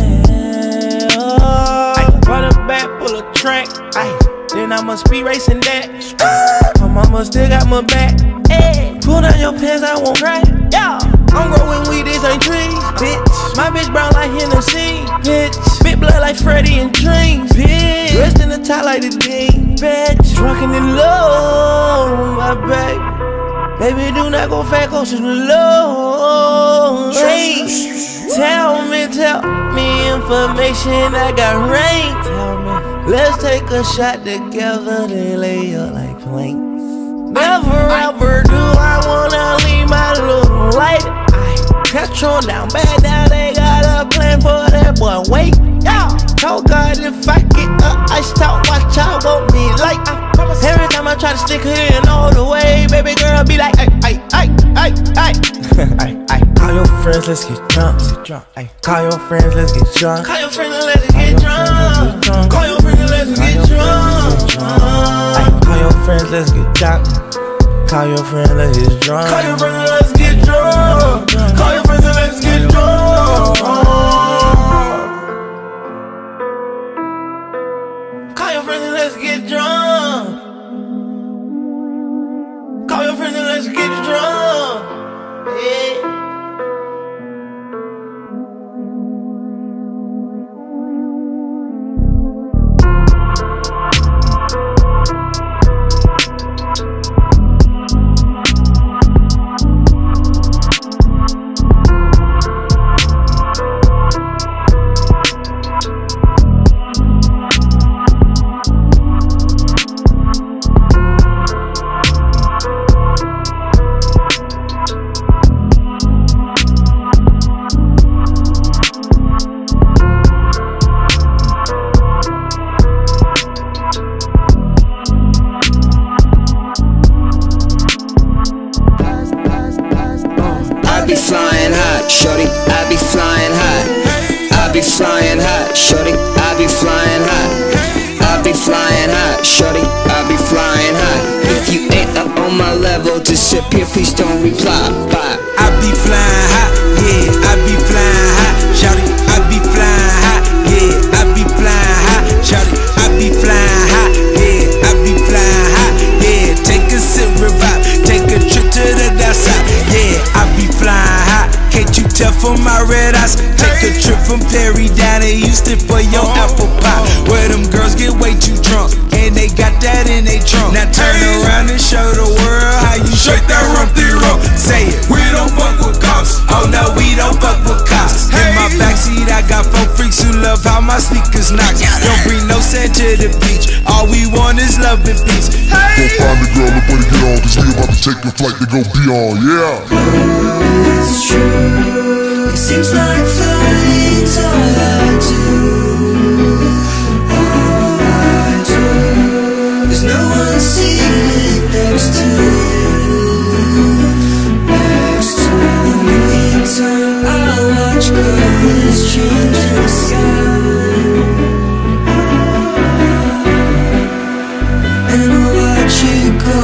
run it back, pull a track. Then I must be racing that. My mama still got my back. Pull down your pants, I won't cry. Yeah, I'm growing weed, these ain't trees, bitch. My bitch brown like Hennessy, bitch. Big blood like Freddy and Dreams, bitch. Dressed in the top like the Dean, bitch. Drunken in love, my baby. Baby, do not go fat, go to the low. Hey, tell me information, I got rain. Tell me, let's take a shot together, then lay up like planks. Never ever do I wanna leave my little light. Catch on down, bad down, they got a plan for that boy, wait. Yeah, told God if I get iced out, watch out, won't be like. Every time I try to stick her in all the way, baby girl be like, ay. Call your friends, let's get drunk. Call your friends, let's get drunk. Call your friends and let's get drunk. Call your friends and let's get drunk. Call your friends, let's get drunk. Call your friends, let's get drunk. Call your friends and let's get drunk. Call your friends and let's get drunk. Call your friends and let's get drunk. Call your friends and let's get drunk. Yeah. Disappear, please don't reply. Bye. I be flying high, yeah. I be flying high, shout it. I be flying high, yeah. I be flying high, shout it. I be flying high, yeah. I be flying high, yeah. Take a sip, revive. Take a trip to the dark side, yeah. I be flying high. Can't you tell from my red eyes? Take a trip from Perry down to Houston for your apple pie. Where them girls get way too drunk and they got that in they trunk. Now turn around and show the world how you shake that rump. Say it. We don't fuck with cops. Oh no, we don't fuck with cops. In my backseat I got 4 freaks who love how my sneakers knock. Don't bring no sand to the beach. All we want is love and peace. Go find the girl and put it get on, cause we about to take a flight to go beyond, yeah. It's true. It seems like flying's all I do. There's no one seated next to you. Next to you. In the meantime, I'll watch colors change in the sky. And I'll watch you go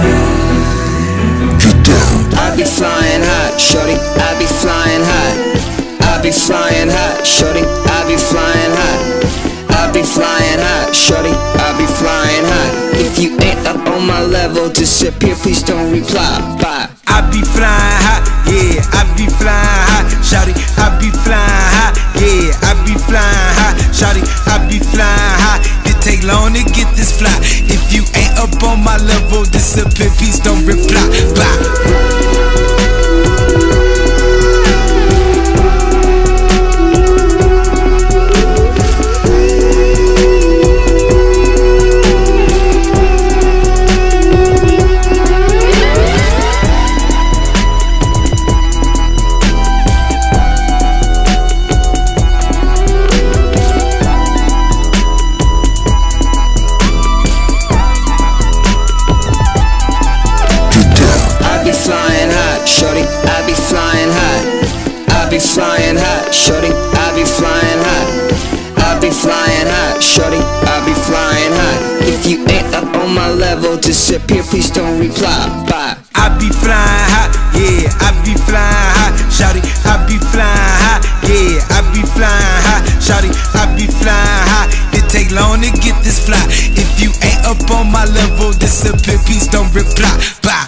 by. Get down. I be flying high, shorty. I be flying high. I be flying high, shorty. I be flying high. I be flying high, shorty. I be flying high. If you ain't up on my level, disappear, please don't reply. Bye. I be flying high, yeah. I be flying high, shawty. I be flying high, yeah. I be flying high, shawty. I be flying high. It take long to get this fly. If you ain't up on my level, disappear, please don't reply. Bye. disappear, please don't reply. Bye. I be flying high, yeah, I be flying high, shawty, I be flying high, yeah, I be flying high, shawty, I be flying high. It take long to get this fly. If you ain't up on my level, disappear, please don't reply. Bye.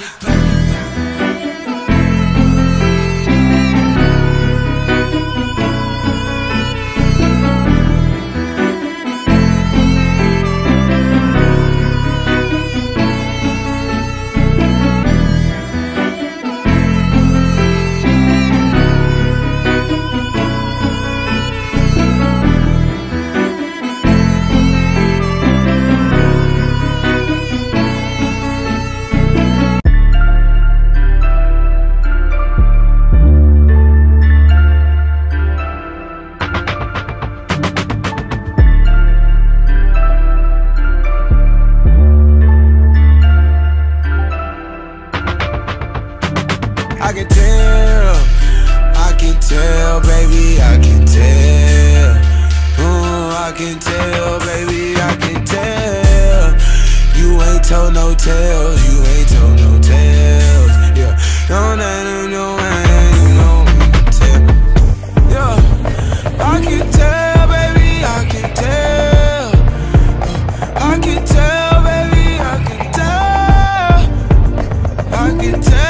I can tell, baby, I can tell. I can tell, baby, I can tell. You ain't told no tales, you ain't told no tales. Yeah, no, you know, tell. Yeah, I can tell, baby, I can tell. I can tell, baby, I can tell. I can tell.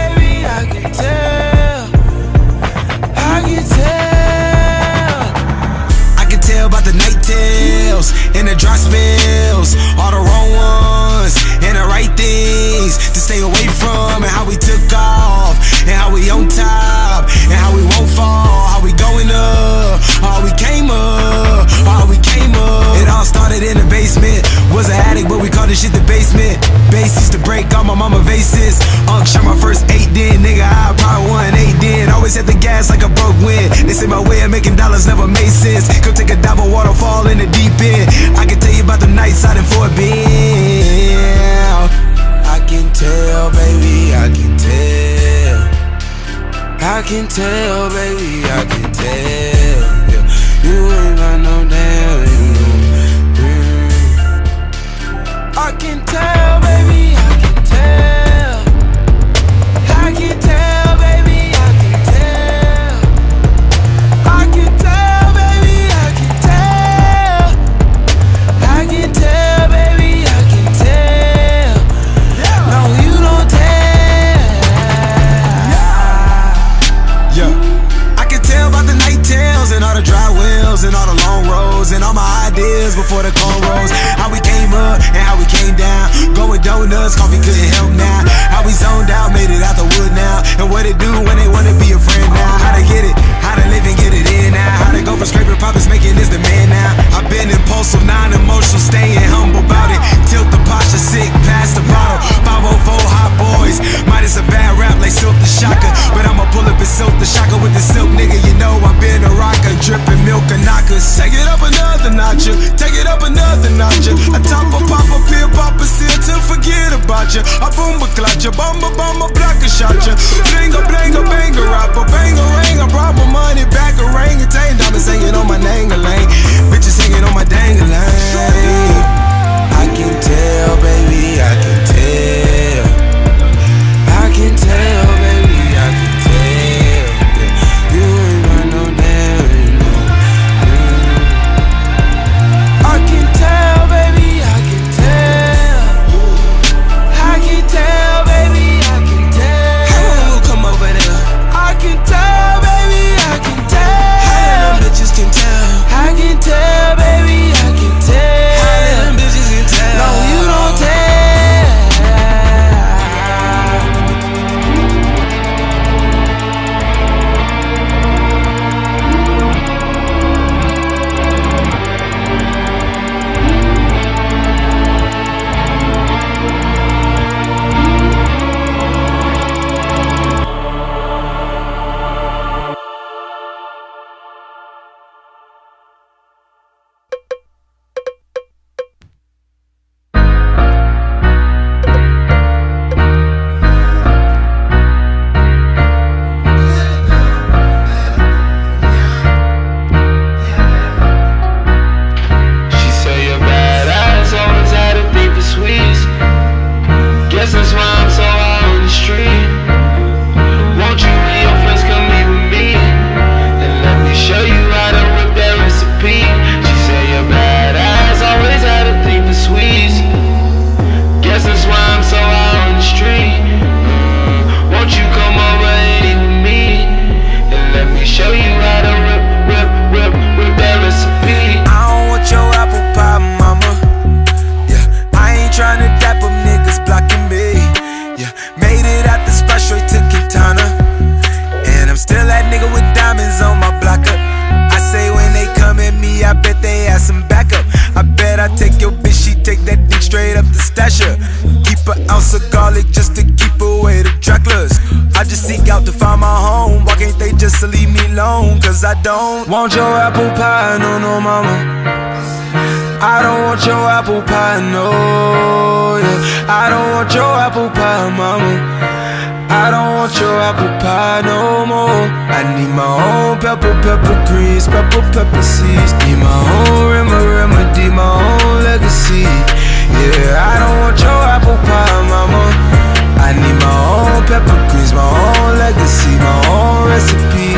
And the dry spells, all the wrong ones, and the right things to stay away from, and how we took off, and how we on top, and how we won't fall, how we going up, how we came up, how we came up. It all started in the basement, was an addict, but we called this shit the basement. Bass used to break all my mama vases. Shot my first 8 then, nigga, I probably won 8 then. Always hit the gas like a broke wind. They say my way of making dollars never made sense. Come take a dive of waterfall in the deep end. I can tell you about the nights out in Fort Bend. I can tell, baby, I can tell. I can tell, baby, I can tell. Yeah. You ain't got no damn, you know. I can tell, baby, I can tell. I can tell, baby, I can tell. I can tell, baby, I can tell. I can tell, baby, I can tell. No, you don't tell. Yeah. I can tell about the night tales and all the dry wells and all the long roads and all my ideas before the cornrows. How we came up and how we came down. Going donuts, coffee couldn't help now. How we zoned out, made it out the wood now. And what it do when they wanna be a friend now. How to get it, how to live and get it in now. How to go from scraping profits, making this the man now. I've been impulsive, non-emotional, staying humble about it. Tilt the posture, sick, pass the bottle. 504 hot boys, might as a bad rap like Silk the Shocker. But I'ma pull up and Silk the Shocker with the silk, nigga. You know I've been a rocker, dripping milk and knockers. Take it up another notch, take it up another notch. I top a pop a pill, pop a seal to forget about you. I boom a clutch, a bomba, block a shot you. Blinga, banger, rapper, banger, ring. I brought my money back, a ring, andtain diamonds hanging on my dang-a-lang. Bitches hanging on my dang-a-lang. I can tell, baby, I can tell. I can tell, baby, I can tell. Yeah. You ain't got no damn, you know. I can tell, baby, I can tell. I can tell, baby, I can tell. Come over there. I can tell, baby, I can tell. got some backup. I bet I take your bitch, she take that dick straight up the stasher. Keep an ounce of garlic just to keep away the Draculas. I just seek out to find my home. Why can't they just leave me alone? Cause I don't want your apple pie, no, no, mama. I don't want your apple pie, no, yeah. I don't want your apple pie, mama. I don't want your apple pie no more. I need my own pepper greens, pepper seeds. Need my own remedy, my own legacy. Yeah, I don't want your apple pie, mama. I need my own pepper greens, my own legacy, my own recipe.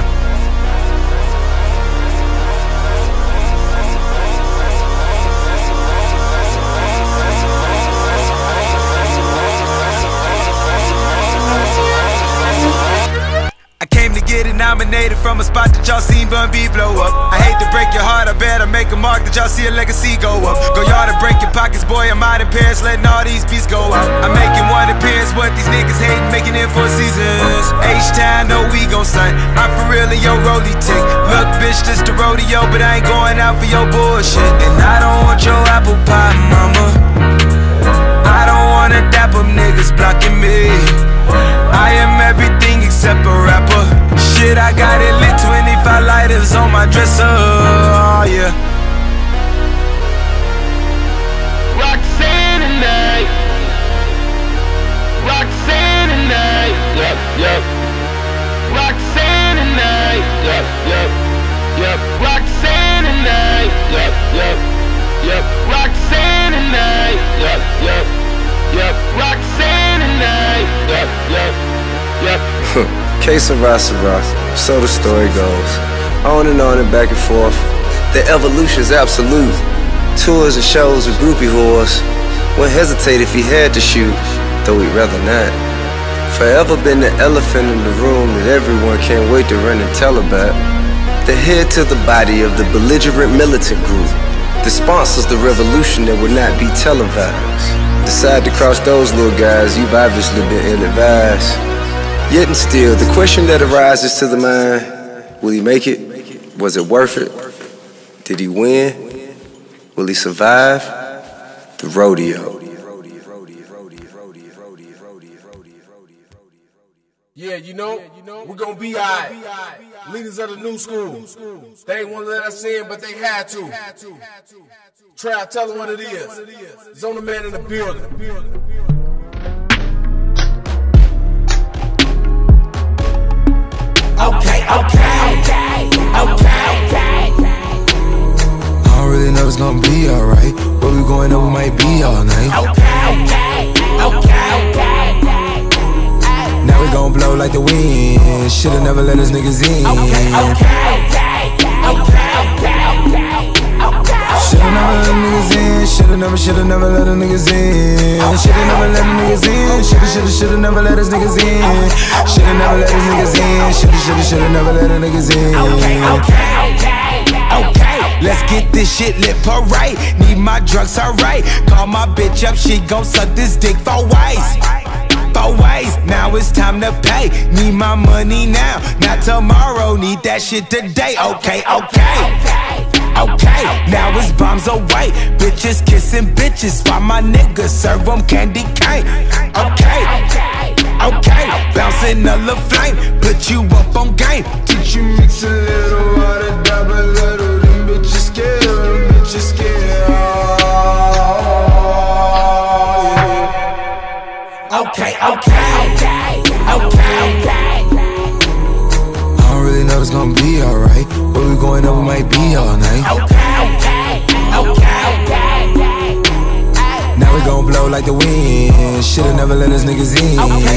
Nominated from a spot that y'all seen Bun B blow up. I hate to break your heart, I better make a mark that y'all see a legacy go up. Go yard and break your pockets, boy, I'm out in Paris, letting all these beats go out. I'm making one appearance, what these niggas hating, making it for seasons. H-Town, no we gon' stunt, I'm for real in your rollie tick. Look bitch, this the rodeo, but I ain't going out for your bullshit. And I don't want your apple pie, mama. I don't wanna dap up niggas blocking me. I am everything except a rapper. Shit, I got it lit, 25 lighters on my dresser, oh yeah. Roxanne tonight. Roxanne tonight. Yep, yep. Roxanne tonight. Yep, yep. Yep. Roxanne tonight. Yep, yep. Yep. Roxanne tonight. Yep, yep. Yep. Roxanne tonight. Yep, yep. Yep. Que sera, sera, so the story goes. On and back and forth. The evolution's absolute. Tours and shows with groupie whores. Wouldn't hesitate if he had to shoot, though he'd rather not. Forever been the elephant in the room that everyone can't wait to run and tell about. The head to the body of the belligerent militant group that sponsors the revolution that will not be televised. Decide to cross those little guys, you've obviously been ill-advised. Yet and still, the question that arises to the mind, will he make it? Was it worth it? Did he win? Will he survive? The rodeo. Yeah, you know, we're gonna be alright. Leaders of the new school. They ain't wanna let us in, but they had to. Try, tell them what it is. Zona Man in the building. Okay. I don't really know it's gonna be alright, but we going over might be all night. Now we gon' blow like the wind. Shoulda never let us niggas in. Shoulda never let niggas in. Shoulda never let us niggas in. Shoulda never let niggas in. Shoulda never let us niggas in. Shoulda never let us niggas in. Shoulda never let us niggas in. Okay, let's get this shit lit right. Need my drugs, alright. Call my bitch up, she gon' suck this dick 4 ways. 4 ways, now it's time to pay. Need my money now, not tomorrow. Need that shit today. Okay, now it's bombs away. Bitches kissing bitches. Find my niggas, serve them candy cane. Okay, bouncing a little flame. Put you up on game. Did you mix a little water, dab a little? Them bitches scared, Okay. I don't really know it's gonna be alright, but we going over might be all night. Now we gon' blow like the wind. Shoulda never let us niggas in.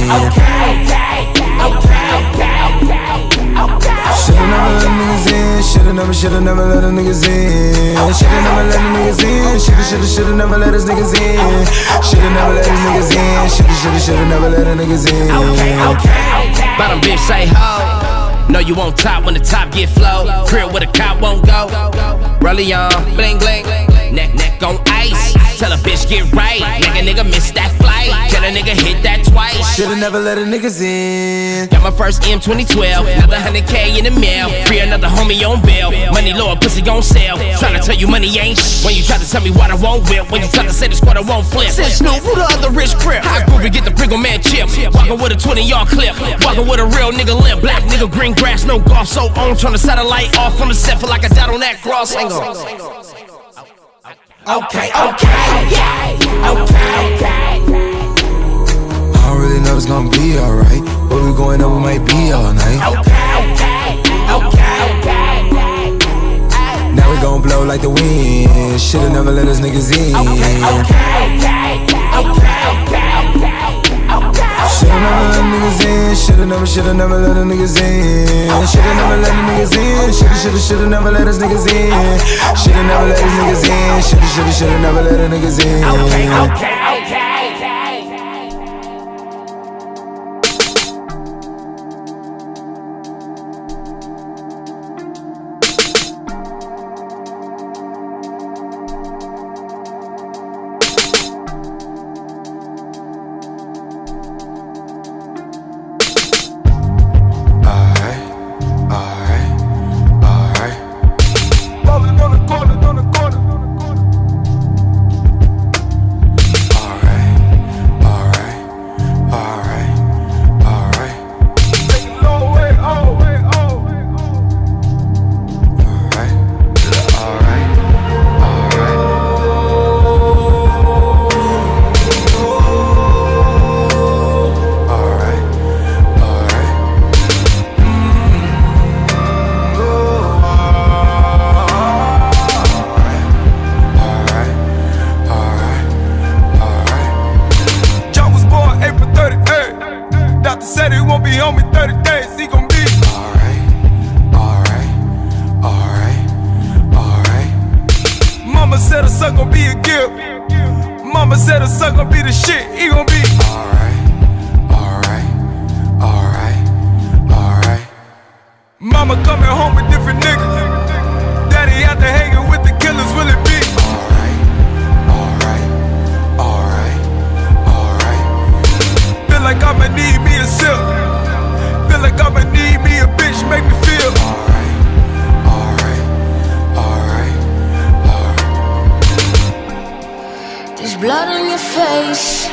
Shoulda never let niggas in. Shoulda never let us niggas in. Shoulda never let the niggas in. Shoulda never let us niggas in. Shoulda never let us niggas in. Shoulda never let us niggas in. Bottom bitch say ho. Know you on top when the top get flow. Crib where the cop won't go. Rollie on, bling bling. Neck on ice. Tell a bitch get right, make a nigga miss that flight. Tell a nigga hit that twice. Should've never let a niggas in. Got my first M 2012, another 100K in the mail. Free another homie on bail. Money low, pussy gon' sell. Tryna tell you money ain't shit. When you try to tell me what I won't whip. When you try to say the squad I won't flip. Said Snoop, who the other rich crip? High groovy, get the Pringle Man chip. Walking with a 20-yard clip. Walking with a real nigga limp. Black nigga, green grass, no golf. So on, turn the satellite off from the set. Feel like I died on that cross. Hang on. Okay, I don't really know it's gonna be alright, but we going up, we might be all night. Now we gon' blow like the wind. Should've never let us niggas in. Should've never let niggas in. Should've never let the niggas in. Should've never let the niggas in. Should've never let us niggas in. Should've never let us niggas in. Should've never let the niggas in. Blood on your face,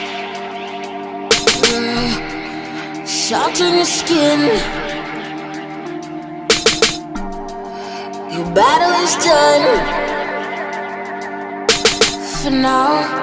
shock in your skin. Your battle is done for now.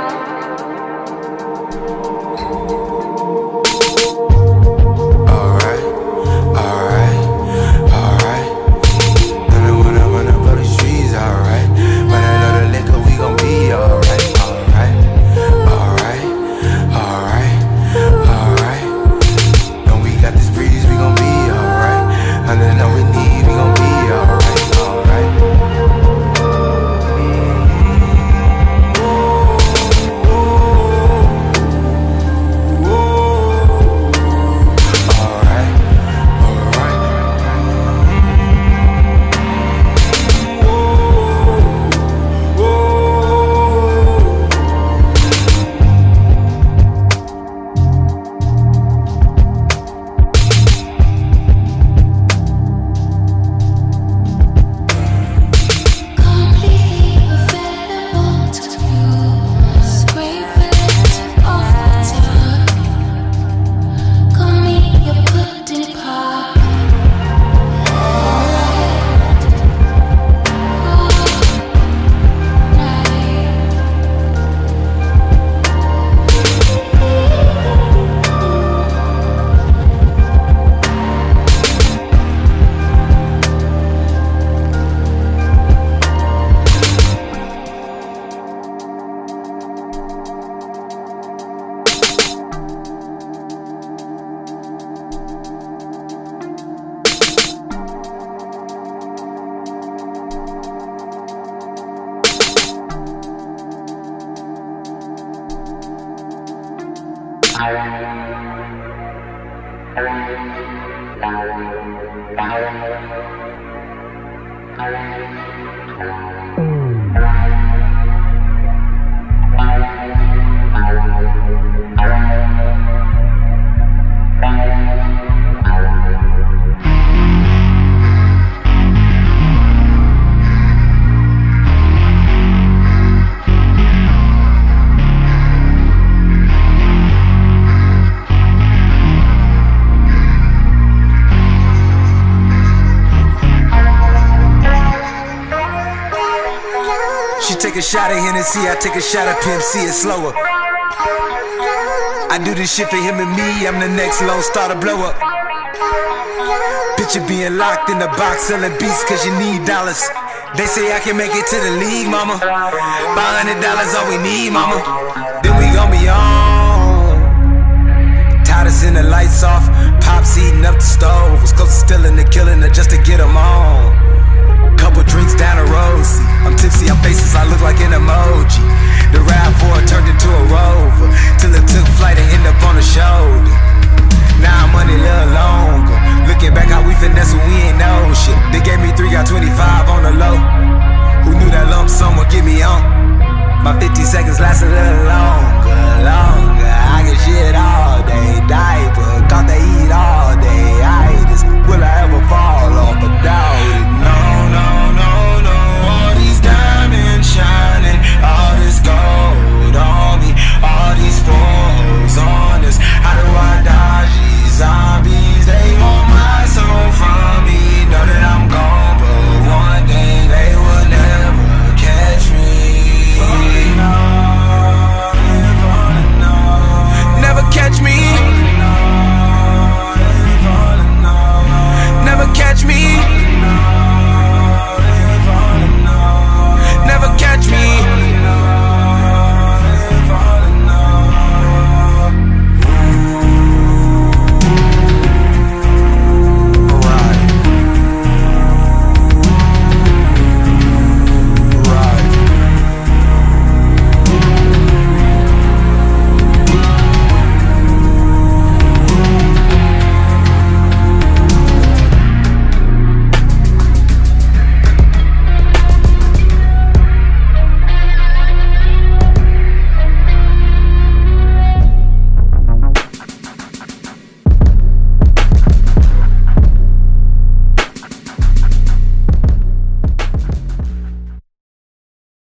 take a shot at Hennessy, I take a shot at Pimp C, it's slower. I do this shit for him and me, I'm the next Lone Star to blow up. Picture being locked in the box, selling beats cause you need dollars. They say I can make it to the league, mama. $500 all we need, mama. Then we gon' be on. Titus in the lights off, Pops eating up the stove. Was close to stealing the killing her just to get them on. Couple drinks down the road, see, I'm tipsy, I'm faces, I look like an emoji. The RAV4 turned into a Rover, till it took flight and ended up on the shoulder. Now I'm money a little longer. Looking back how we finesse when we ain't know shit. They gave me 3, got 25 on the low. Who knew that lump sum would get me on? My 50 seconds last a little longer. I can shit all day, diaper, got to eat all